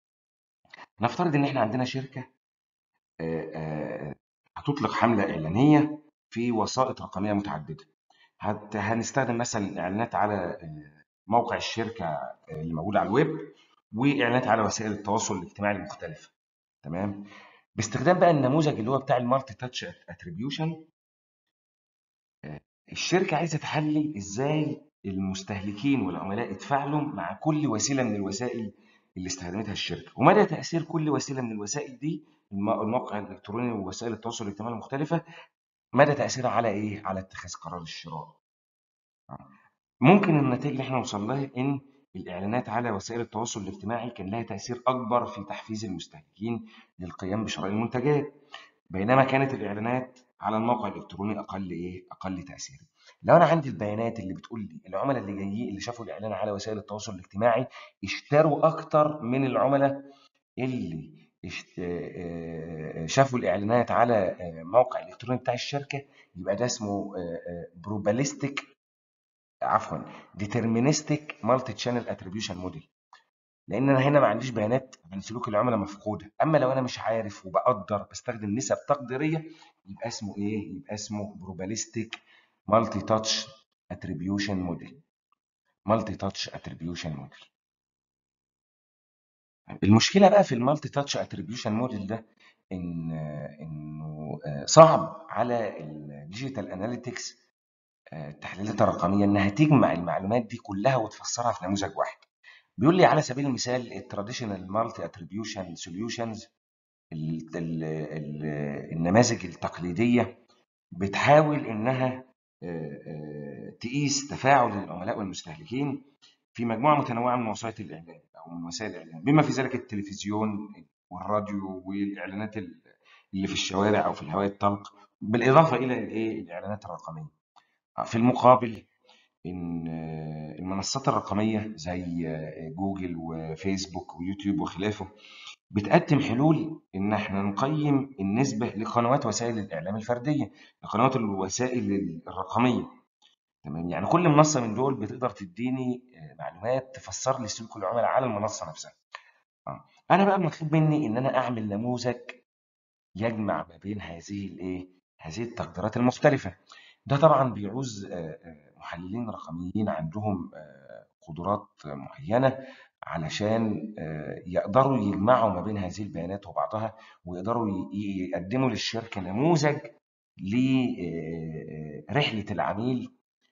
نفترض ان احنا عندنا شركه آه، آه، هتطلق حملة إعلانية في وسائط رقمية متعددة. هت- هنستخدم مثلا إعلانات على آه، موقع الشركة آه، اللي موجود على الويب، وإعلانات على وسائل التواصل الاجتماعي المختلفة. تمام. باستخدام بقى النموذج اللي هو بتاع المالتي تاتش اتريبيوشن، الشركة عايزة تحلل إزاي المستهلكين والعملاء اتفاعلوا مع كل وسيلة من الوسائل اللي استخدمتها الشركة، ومدى تأثير كل وسيلة من الوسائل دي، الم- الموقع الإلكتروني ووسائل التواصل الاجتماعي المختلفة، مدى تأثيرها على إيه؟ على اتخاذ قرار الشراء. آه. ممكن النتائج اللي احنا وصلنا لها إن الإعلانات على وسائل التواصل الاجتماعي كان لها تأثير أكبر في تحفيز المستهلكين للقيام بشراء المنتجات، بينما كانت الإعلانات على الموقع الإلكتروني أقل إيه؟ أقل تأثيرا. لو أنا عندي البيانات اللي بتقول لي العملاء اللي جايين اللي شافوا الإعلان على وسائل التواصل الاجتماعي اشتروا أكتر من العملاء اللي اشت... آه، آه، شافوا الإعلانات على آه، موقع الإلكتروني بتاع الشركة، يبقى ده اسمه بروبابيلستيك، عفوا ديترمينستيك مالتي تشانل اتريبيوشن موديل. لان انا هنا ما عنديش بيانات عن سلوك العملاء مفقوده. اما لو انا مش عارف وبقدر بستخدم نسب تقديريه، يبقى اسمه ايه؟ يبقى اسمه بروبابيلستيك مالتي تاتش اتريبيوشن موديل. مالتي تاتش اتريبيوشن موديل. المشكله بقى في المالتي تاتش اتريبيوشن موديل ده ان انه صعب على الديجيتال اناليتكس، التحليلات الرقميه، انها تجمع المعلومات دي كلها وتفسرها في نموذج واحد. بيقول لي على سبيل المثال التراديشنال مالتي اتريبيوشن سوليوشنز، النماذج التقليديه بتحاول انها آه، آه، تقيس تفاعل العملاء والمستهلكين في مجموعه متنوعه من وسائل الاعلام او من وسائل الاعلام، بما في ذلك التلفزيون والراديو والاعلانات اللي في الشوارع او في الهواء الطلق، بالاضافه الى الايه الاعلانات الرقميه. في المقابل ان آه، المنصات الرقميه زي آه، جوجل وفيسبوك ويوتيوب وخلافه بتقدم حلول ان احنا نقيم النسبه لقنوات وسائل الاعلام الفرديه، لقنوات الوسائل الرقميه. تمام، يعني كل منصه من دول بتقدر تديني آه، معلومات تفسر لي سلوك العملاء على المنصه نفسها. اه انا بقى المطلوب مني ان انا اعمل نموذج يجمع ما بين هذه الايه هذه التقديرات المختلفه. ده طبعا بيعوز آه، آه، محللين رقميين عندهم آه، قدرات معينة علشان آه، يقدروا يجمعوا ما بين هذه البيانات وبعضها، ويقدروا ي- يقدموا للشركة نموذج لرحلة العميل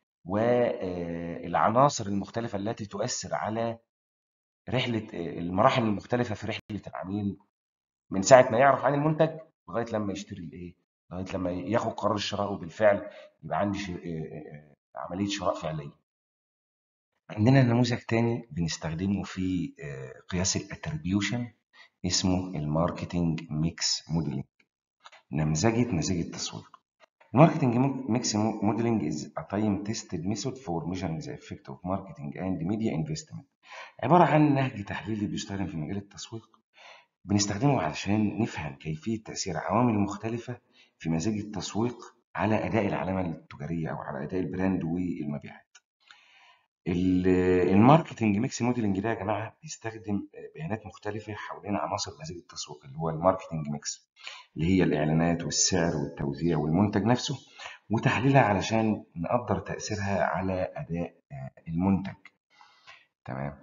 والعناصر المختلفة التي تؤثر على رحلة آه، المراحل المختلفة في رحلة العميل، من ساعة ما يعرف عن المنتج لغاية لما يشتري الايه لغاية لما ياخد قرار الشراء وبالفعل يبقى عندي ش- آه، آه، عملية شراء فعلية. عندنا نموذج تاني بنستخدمه في آه، قياس الاتريبيوشن، اسمه الماركتنج ميكس موديلنج، نمذجة نسيج التسويق. الماركتنج ميكس موديلنج is a time tested method for measuring the effect of marketing and media investment. عبارة عن نهج تحليلي بيستخدم في مجال التسويق، بنستخدمه علشان نفهم كيفية تأثير عوامل مختلفة في مزاج التسويق على أداء العلامة التجارية أو على أداء البراند والمبيعات. ال- الماركتنج ميكس موديلنج ده يا جماعة بيستخدم بيانات مختلفة حوالين عناصر مزاج التسويق اللي هو الماركتنج ميكس، اللي هي الإعلانات والسعر والتوزيع والمنتج نفسه، وتحليلها علشان نقدر تأثيرها على أداء آه، المنتج. تمام.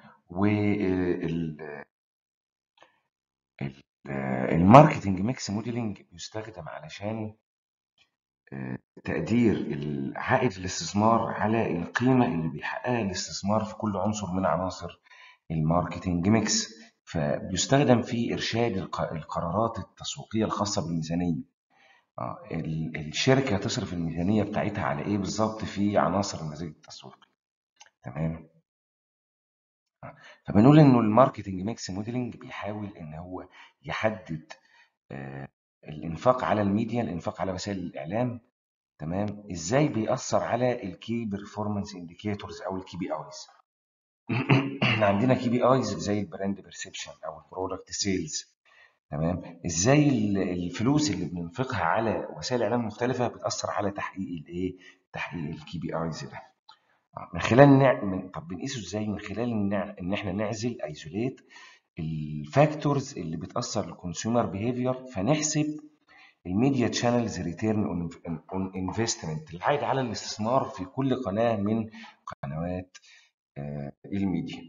والماركتنج ميكس موديلنج بيستخدم علشان آه، تقدير ال- عائد الاستثمار على القيمة اللي بيحققها الاستثمار في كل عنصر من عناصر الماركتنج ميكس. فبيستخدم في إرشاد الق- القرارات التسويقية الخاصة بالميزانية. آه، ال- الشركة تصرف الميزانية بتاعتها على إيه بالظبط في عناصر المزاج التسويقي. تمام. آه، فبنقول إنه الماركتنج ميكس موديلنج بيحاول إن هو يحدد آه، الإنفاق على الميديا، الإنفاق على وسائل الإعلام، تمام، ازاي بيأثر على الكي بيرفورمانس انديكيتورز او الكي بي ايز. احنا عندنا كي بي ايز زي البراند بيرسبشن او البرودكت سيلز. تمام، ازاي ال- الفلوس اللي بننفقها على وسائل الاعلام المختلفه بتأثر على تحقيق الايه تحقيق الكي بي ايز ده. آه، من خلال نع... من... طب بنقيسه ازاي؟ من خلال ان ان احنا نعزل ايزوليت الفاكتورز اللي بتأثر الكونسيومر بيهيفير، فنحسب الميديا تشانلز ريتيرن اون انفستمنت، العائد على الاستثمار في كل قناه من قنوات آه، الميديا.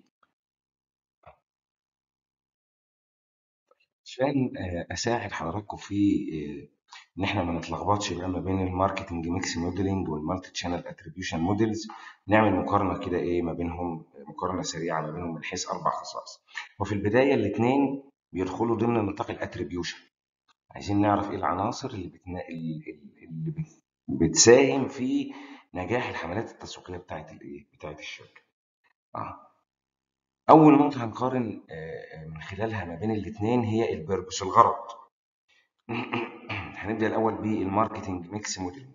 عشان آه، اساعد حضراتكم في آه، ان احنا ما نتلخبطش بقى ما بين الماركتنج ميكس موديلنج والمالتي تشانل اتريبيوشن موديلز، نعمل مقارنه كده ايه ما بينهم، مقارنه سريعه ما بينهم من حيث اربع خصائص. وفي البدايه الاثنين بيدخلوا ضمن نطاق الاتريبيوشن. عايزين نعرف ايه العناصر اللي بتنا... اللي بت... بتساهم في نجاح الحملات التسويقيه بتاعت الايه بتاعت الشركه. اه اول نقطه هنقارن آه، من خلالها ما بين الاثنين هي البيربس، الغرض. هنبدا الاول بالماركتنج ميكس موديلنج.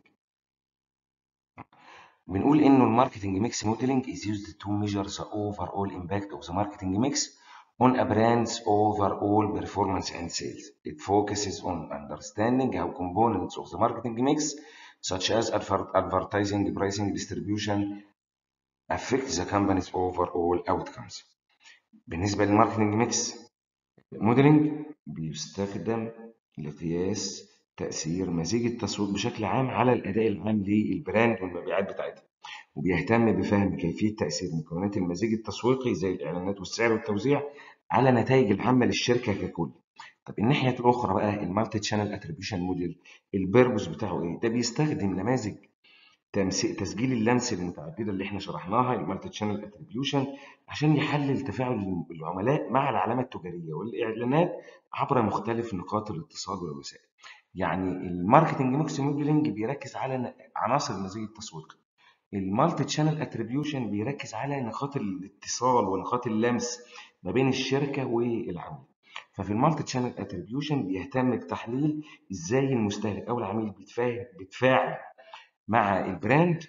بنقول انه الماركتنج ميكس موديلنج is used to measure the overall impact of the marketing mix on a brand's overall performance and sales. It focuses on understanding how components of the marketing mix, such as adver- advertising, pricing, distribution, affect the company's overall outcomes. بالنسبة للماركتنج ميكس موديلنج بيستخدم لقياس تأثير مزيج التسويق بشكل عام على الأداء العام للبراند والمبيعات بتاعتها، وبيهتم بفهم كيفية تأثير مكونات المزيج التسويقي زي الإعلانات والسعر والتوزيع على نتائج العامة للشركة ككل. طب الناحية الأخرى بقى المالتي تشانل اتريبيوشن موديل، البيربوس بتاعه إيه؟ ده بيستخدم نماذج تمس- تسجيل اللمس المتعددة اللي احنا شرحناها المالتي تشانل اتريبيوشن عشان يحلل تفاعل العملاء مع العلامة التجارية والإعلانات عبر مختلف نقاط الاتصال والوسائل. يعني الماركتنج ميكس موديلنج بيركز على ن- عناصر المزيج التسويقي، المالتي تشانل اتريبيوشن بيركز على نقاط الاتصال ونقاط اللمس ما بين الشركه والعميل. ففي المالتي تشانل اتريبيوشن بيهتم بتحليل ازاي المستهلك او العميل بيتفاعل بيتفاعل مع البراند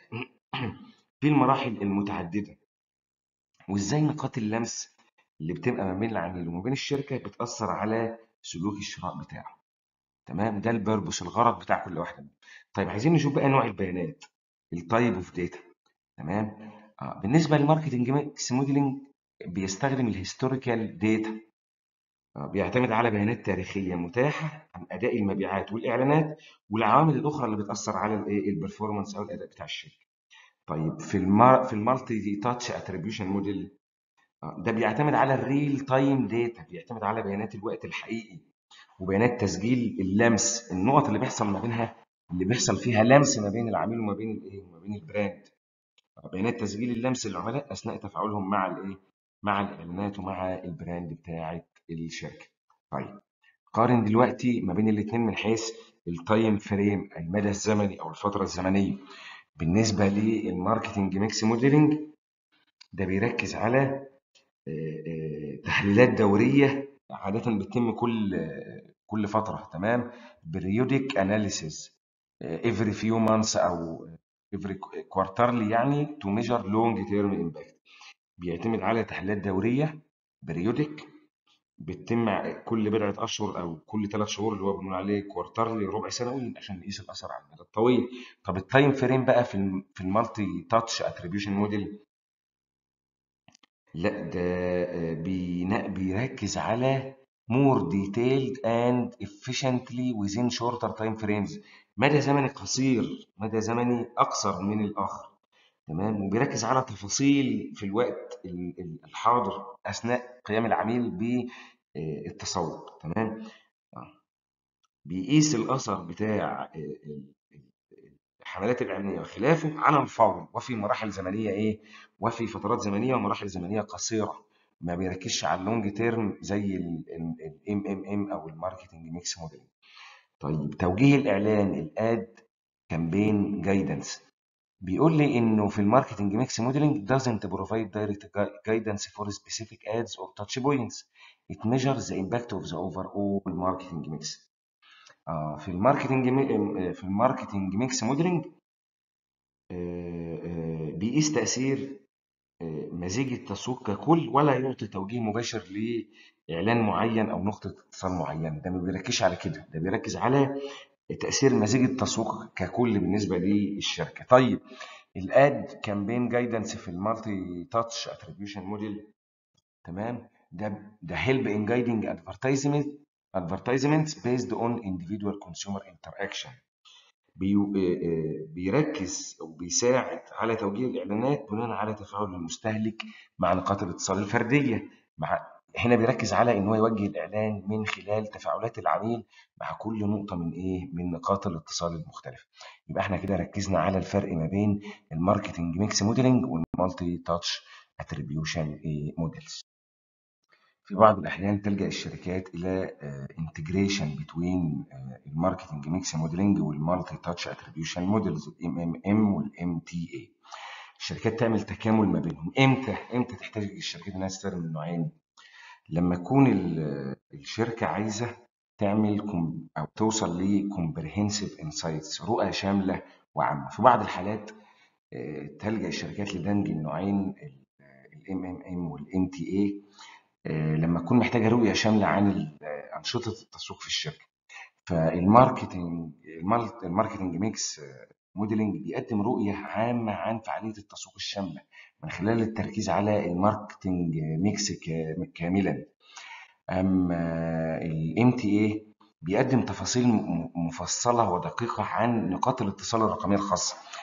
في المراحل المتعدده، وازاي نقاط اللمس اللي بتبقى ما بين العميل وما بين الشركه بتاثر على سلوك الشراء بتاعه. تمام، ده البيربوس الغرض بتاع كل واحده. طيب عايزين نشوف بقى نوع البيانات، التايب اوف داتا. تمام. آه. بالنسبه للماركتنج ميكس موديلنج بيستخدم الهيستوريكال داتا، آه. بيعتمد على بيانات تاريخيه متاحه عن اداء المبيعات والاعلانات والعوامل الاخرى اللي بتاثر على الايه البرفورمانس او الاداء بتاع الشركه. طيب في المار في المالتي تاتش اتريبيوشن موديل، ده بيعتمد على الريل تايم داتا، بيعتمد على بيانات الوقت الحقيقي وبيانات تسجيل اللمس، النقط اللي بيحصل ما بينها اللي بيحصل فيها لمس ما بين العميل وما بين الايه وما بين البراند، بيانات تسجيل اللمس للعملاء اثناء تفاعلهم مع الايه مع الاعلانات ومع البراند بتاعه الشركه. طيب قارن دلوقتي ما بين الاثنين من حيث التايم فريم، المدى الزمني او الفتره الزمنيه. بالنسبه للماركتنج ميكس موديلنج ده بيركز على آه، آه، تحليلات دوريه عاده بتتم كل آه، كل فتره. تمام، periodic analysis آه، every few months او every quarterly يعني to measure long term impact. بيعتمد على تحليلات دوريه بريودك بتتم كل بضعه اشهر او كل ثلاث شهور اللي هو بنقول عليه كوارترلي ربع سنوي عشان نقيس الاثر على المدى الطويل. طب التايم فريم بقى في الم في المالتي تاتش اتريبيوشن موديل، لا ده آه، بينا- بيركز على more detailed and efficiently within shorter time frames، مدى زمني قصير مدى زمني اقصر من الاخر. تمام، وبيركز على تفاصيل في الوقت ال- ال- الحاضر اثناء قيام العميل بالتسوق. تمام. آه. بيقيس الاثر بتاع آه، ال- الحملات الاعلانيه وخلافه على الفور وفي مراحل زمنيه ايه وفي فترات زمنيه ومراحل زمنيه قصيره، ما بيركزش على اللونج تيرم زي الام ام ام او الماركتنج ميكس موديل. طيب توجيه الاعلان الاد كامبين جايدنس، بيقول لي انه في الماركتنج ميكس موديلنج doesn't provide direct gui- guidance for specific ads or touch points. It measures the impact of the overall marketing mix. آه في الماركتنج مي- في الماركتنج ميكس موديلنج آه، آه، بيقيس تأثير آه، مزيج التسويق ككل ولا يعطي توجيه مباشر لإعلان معين أو نقطة اتصال معينة. ده ما بيركزش على كده، ده بيركز على تأثير مزيج التسويق ككل بالنسبة للشركة. طيب الاد كامبين جايدنس في المالتي تاتش اتريبيوشن موديل، تمام، ده ده هيلب ان جايدنج ادفرتايزمنت advertisements based on individual consumer interaction. بيو- آه، آه، بيركز او بيساعد على توجيه الاعلانات بناء على تفاعل المستهلك مع نقاط الاتصال الفرديه. مع هنا بيركز على ان هو يوجه الاعلان من خلال تفاعلات العميل مع كل نقطه من ايه من نقاط الاتصال المختلفه. يبقى احنا كده ركزنا على الفرق ما بين الماركتنج ميكس موديلنج والمالتي تاتش اتريبيوشن موديلز. في بعض الأحيان تلجأ الشركات إلى انتجريشن بين الماركتنج ميكس موديلنج والمالتي تاتش اتريبيوشن موديلز الام ام ام والام تي اي. الشركات تعمل تكامل ما بينهم امتى امتى تحتاج الشركات انها تستخدم النوعين؟ لما تكون ال- الشركه عايزه تعمل كم او توصل لكومبريهنسيف انسايتس، رؤى شامله وعامه. في بعض الحالات آه، تلجأ الشركات لدمج النوعين الام ام ام والام تي اي لما تكون محتاجه رؤيه شامله عن ال- آه، انشطه التسويق في الشركه. فالماركتنج المال- الماركتنج ميكس موديلنج بيقدم رؤيه عامه عن فعاليه التسويق الشامله من خلال التركيز على الماركتنج ميكس كا- كاملا. اما الام تي اي بيقدم تفاصيل م- مفصله ودقيقه عن نقاط الاتصال الرقميه الخاصه،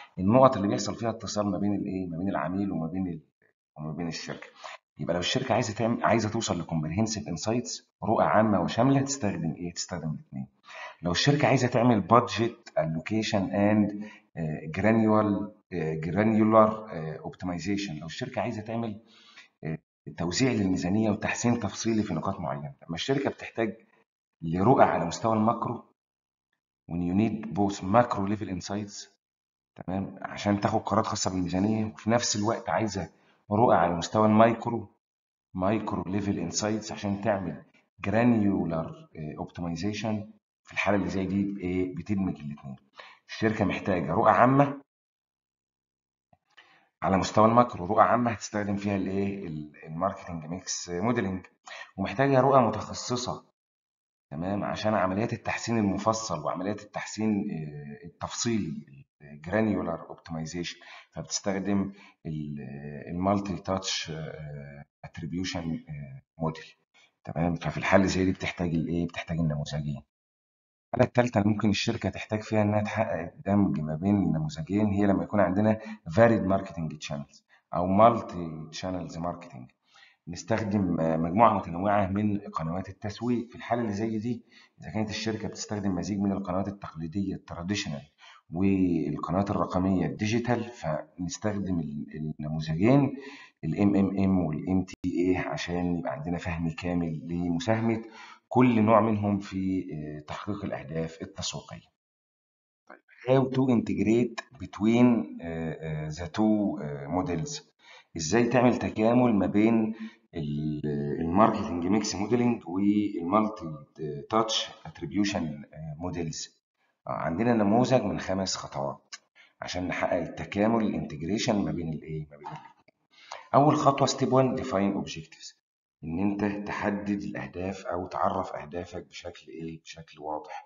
النقط اللي بيحصل فيها اتصال ما بين الايه، ما بين العميل وما بين ال... وما بين الشركه. يبقى لو الشركه عايزه تعمل عايزه توصل لكومبريهنسيف انسايتس، رؤى عامه وشامله، تستخدم ايه؟ تستخدم الاثنين. لو الشركه عايزه تعمل بادجت الوكيشن اند جرانيول جرانيولار اوبتمايزيشن، لو الشركه عايزه تعمل آه، توزيع للميزانيه وتحسين تفصيلي في نقاط معينه. لما الشركه بتحتاج لرؤى على مستوى الماكرو، when you need both macro level insights، تمام، عشان تاخد قرارات خاصه بالميزانيه، وفي نفس الوقت عايزه رؤى على مستوى المايكرو مايكرو ليفل انسايتس عشان تعمل جرانيولار اوبتمايزيشن، في الحاله اللي زي دي بايه؟ بتدمج الاثنين. الشركه محتاجه رؤى عامه على مستوى الماكرو، رؤى عامه هتستخدم فيها الايه؟ الماركتنج ميكس موديلنج، ومحتاجه رؤى متخصصه، تمام، عشان عمليات التحسين المفصل وعمليات التحسين آه، التفصيلي، جرانيولار اوبتمايزيشن، فبتستخدم المالتي تاتش اتريبيوشن موديل، تمام. ففي الحل زي دي بتحتاج الايه؟ بتحتاج النموذجين. الحالة الثالثة اللي ممكن الشركة تحتاج فيها إنها تحقق دمج ما بين النموذجين، هي لما يكون عندنا varied marketing channels أو multi channels marketing. نستخدم آه، مجموعة متنوعة من قنوات التسويق. في الحالة اللي زي دي، إذا كانت الشركة بتستخدم مزيج من القنوات التقليدية التراديشنال والقنوات الرقمية الديجيتال، فنستخدم ال- النموذجين الام ام ام والام تي اي عشان يبقى عندنا فهم كامل لمساهمة كل نوع منهم في آه، تحقيق الأهداف التسويقية. How to integrate between آه، آه، the two آه، models. ازاي تعمل تكامل ما بين الماركتنج ميكس موديلنج والمالتي تاتش اتريبيوشن موديلز. عندنا نموذج من خمس خطوات عشان نحقق التكامل الانتجريشن ما بين الايه، ما بين الاتنين. اول خطوه ستيب واحد ديفاين اوبجكتيفز، ان انت تحدد الاهداف او تعرف اهدافك بشكل ايه، بشكل واضح.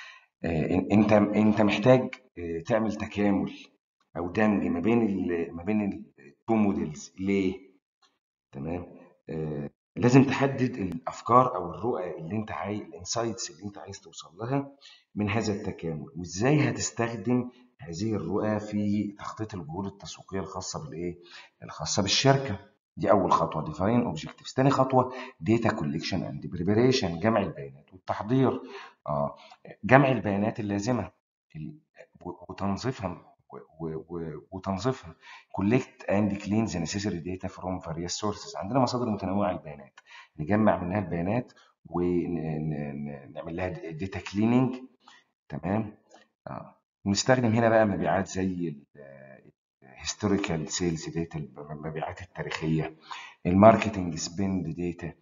آه، انت انت محتاج آه، تعمل تكامل او دمج ما بين ال ما بين التو موديلز. ليه؟ تمام. آه لازم تحدد الافكار او الرؤى اللي انت عايز، الانسايتس اللي انت عايز توصل لها من هذا التكامل، وازاي هتستخدم هذه الرؤى في تخطيط الجهود التسويقيه الخاصه بالايه؟ الخاصه بالشركه. دي اول خطوه ديفاين اوبجكتيفز. تاني خطوه داتا كوليكشن اند بريبريشن، جمع البيانات والتحضير. اه جمع البيانات اللازمه ال- وتنظيفها و- و- وتنظيفها. collect and clean the necessary data from various sources. عندنا مصادر متنوعة للبيانات، نجمع منها البيانات ونعمل لها data cleaning، تمام. آه. ونستخدم هنا بقى مبيعات زي الهيستوريكال سيلز داتا، المبيعات التاريخية، الماركتنج سبند داتا،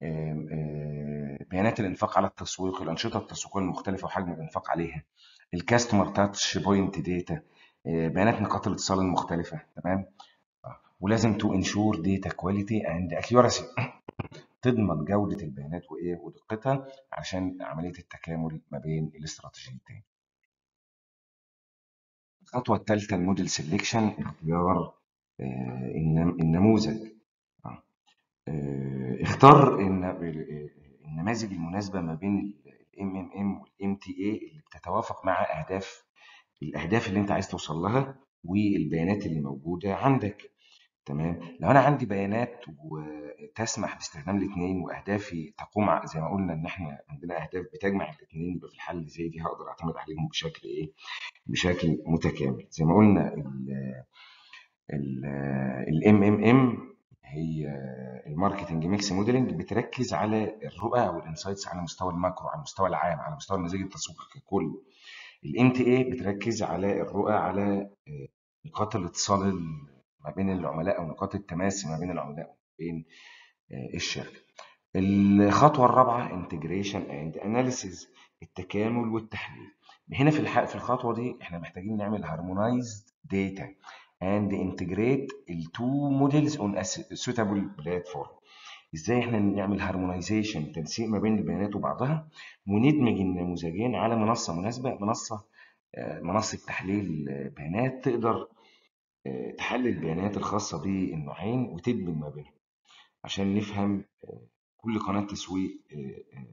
بيانات الانفاق على التسويق، الانشطه التسويقيه المختلفه وحجم الانفاق عليها، الكاستمر تاتش بوينت داتا، بيانات نقاط الاتصال المختلفه، تمام. ولازم تو انشور داتا كواليتي اند اكيوراسي، تضمن جوده البيانات وايه، ودقتها، عشان عمليه التكامل ما بين الاستراتيجيتين. الخطوه الثالثه الموديل سيلكشن، اختيار آه، النم- النموذج. آه. آه، اختار الن- النماذج المناسبة ما بين الام ام ام والام تي اي اللي بتتوافق مع اهداف الاهداف اللي انت عايز توصل لها والبيانات اللي موجودة عندك، تمام. لو انا عندي بيانات وتسمح باستخدام الاثنين واهدافي تقوم ع- زي ما قلنا ان احنا عندنا اهداف بتجمع الاثنين، يبقى في الحالة اللي زي دي هقدر اعتمد عليهم بشكل ايه، بشكل متكامل. زي ما قلنا الام ام ام هي الماركتنج ميكس موديلنج، بتركز على الرؤى والانسايتس على مستوى الماكرو، على المستوى العام، على مستوى النماذج التسويقي ككل. الام تي اي بتركز على الرؤى على آه، نقاط الاتصال ال- ما بين العملاء او نقاط التماس ما بين العملاء وبين آه، الشركه. الخطوه الرابعه انتجريشن اند اناليسيز، التكامل والتحليل. هنا في الح- في الخطوه دي احنا محتاجين نعمل هارمونايزد داتا and integrate ال two models on a suitable platform. ازاي احنا نعمل هارمونايزيشن، تنسيق ما بين البيانات وبعضها، وندمج النموذجين على منصة مناسبة، منصة آه، منصة تحليل آه، بيانات تقدر آه، تحلل البيانات الخاصة بالنوعين وتدمج ما بينهم، عشان نفهم كل قناة تسويق آه،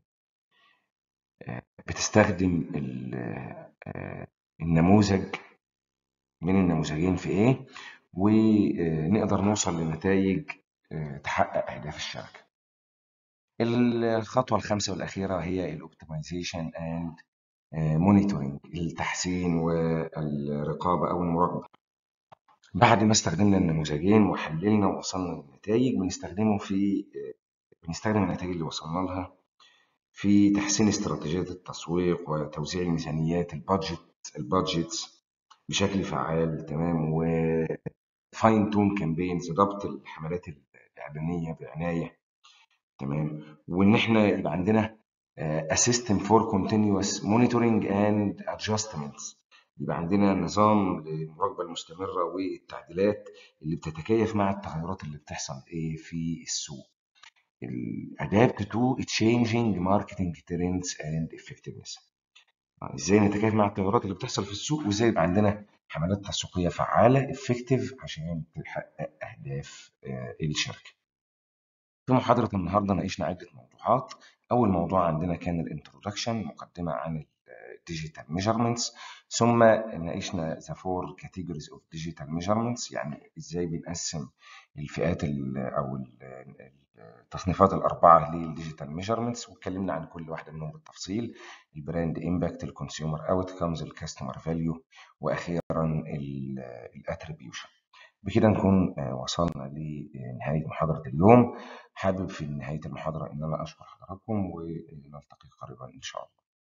بتستخدم ال- آه، النموذج من النموذجين في ايه، ونقدر نوصل لنتائج تحقق اهداف الشركه. الخطوه الخامسه والاخيره هي الاوبتمايزيشن اند مونيتورنج، التحسين والرقابه او المراقبه. بعد ما استخدمنا النموذجين وحللنا ووصلنا للنتائج، بنستخدمه في بنستخدم النتائج اللي وصلنا لها في تحسين استراتيجيات التسويق وتوزيع الميزانيات البادجت البادجتس بشكل فعال. تمام. و فاين تون كامبينز، ضبط الحملات الإعلانية بعناية. تمام. وإن إحنا يبقى عندنا a system for continuous monitoring and adjustments، يبقى عندنا نظام للمراقبة المستمرة والتعديلات اللي بتتكيف مع التغيرات اللي بتحصل ايه في السوق. adapt to changing marketing trends and effectiveness، ازاي نتكيف مع التغيرات اللي بتحصل في السوق، وازاي يبقى عندنا حملات تسويقيه فعاله افكتيف عشان تحقق اهداف الشركه. في محاضره النهارده ناقشنا عده موضوعات. اول موضوع عندنا كان الانترودكشن، مقدمه عن الديجيتال ميجرمنتس، ثم ناقشنا ذا فور كاتيجوريز اوف ديجيتال ميجرمنتس، يعني ازاي بنقسم الفئات ال او ال التصنيفات الأربعة للديجيتال ميجرمنتس، واتكلمنا عن كل واحدة منهم بالتفصيل: البراند امباكت، الكونسيومر اوتكمز، الكاستمر فاليو، واخيرا الاتريبيوشن. بكده نكون وصلنا لنهاية محاضرة اليوم. حابب في نهاية المحاضرة ان انا اشكر حضراتكم، ونلتقي قريبا ان شاء الله.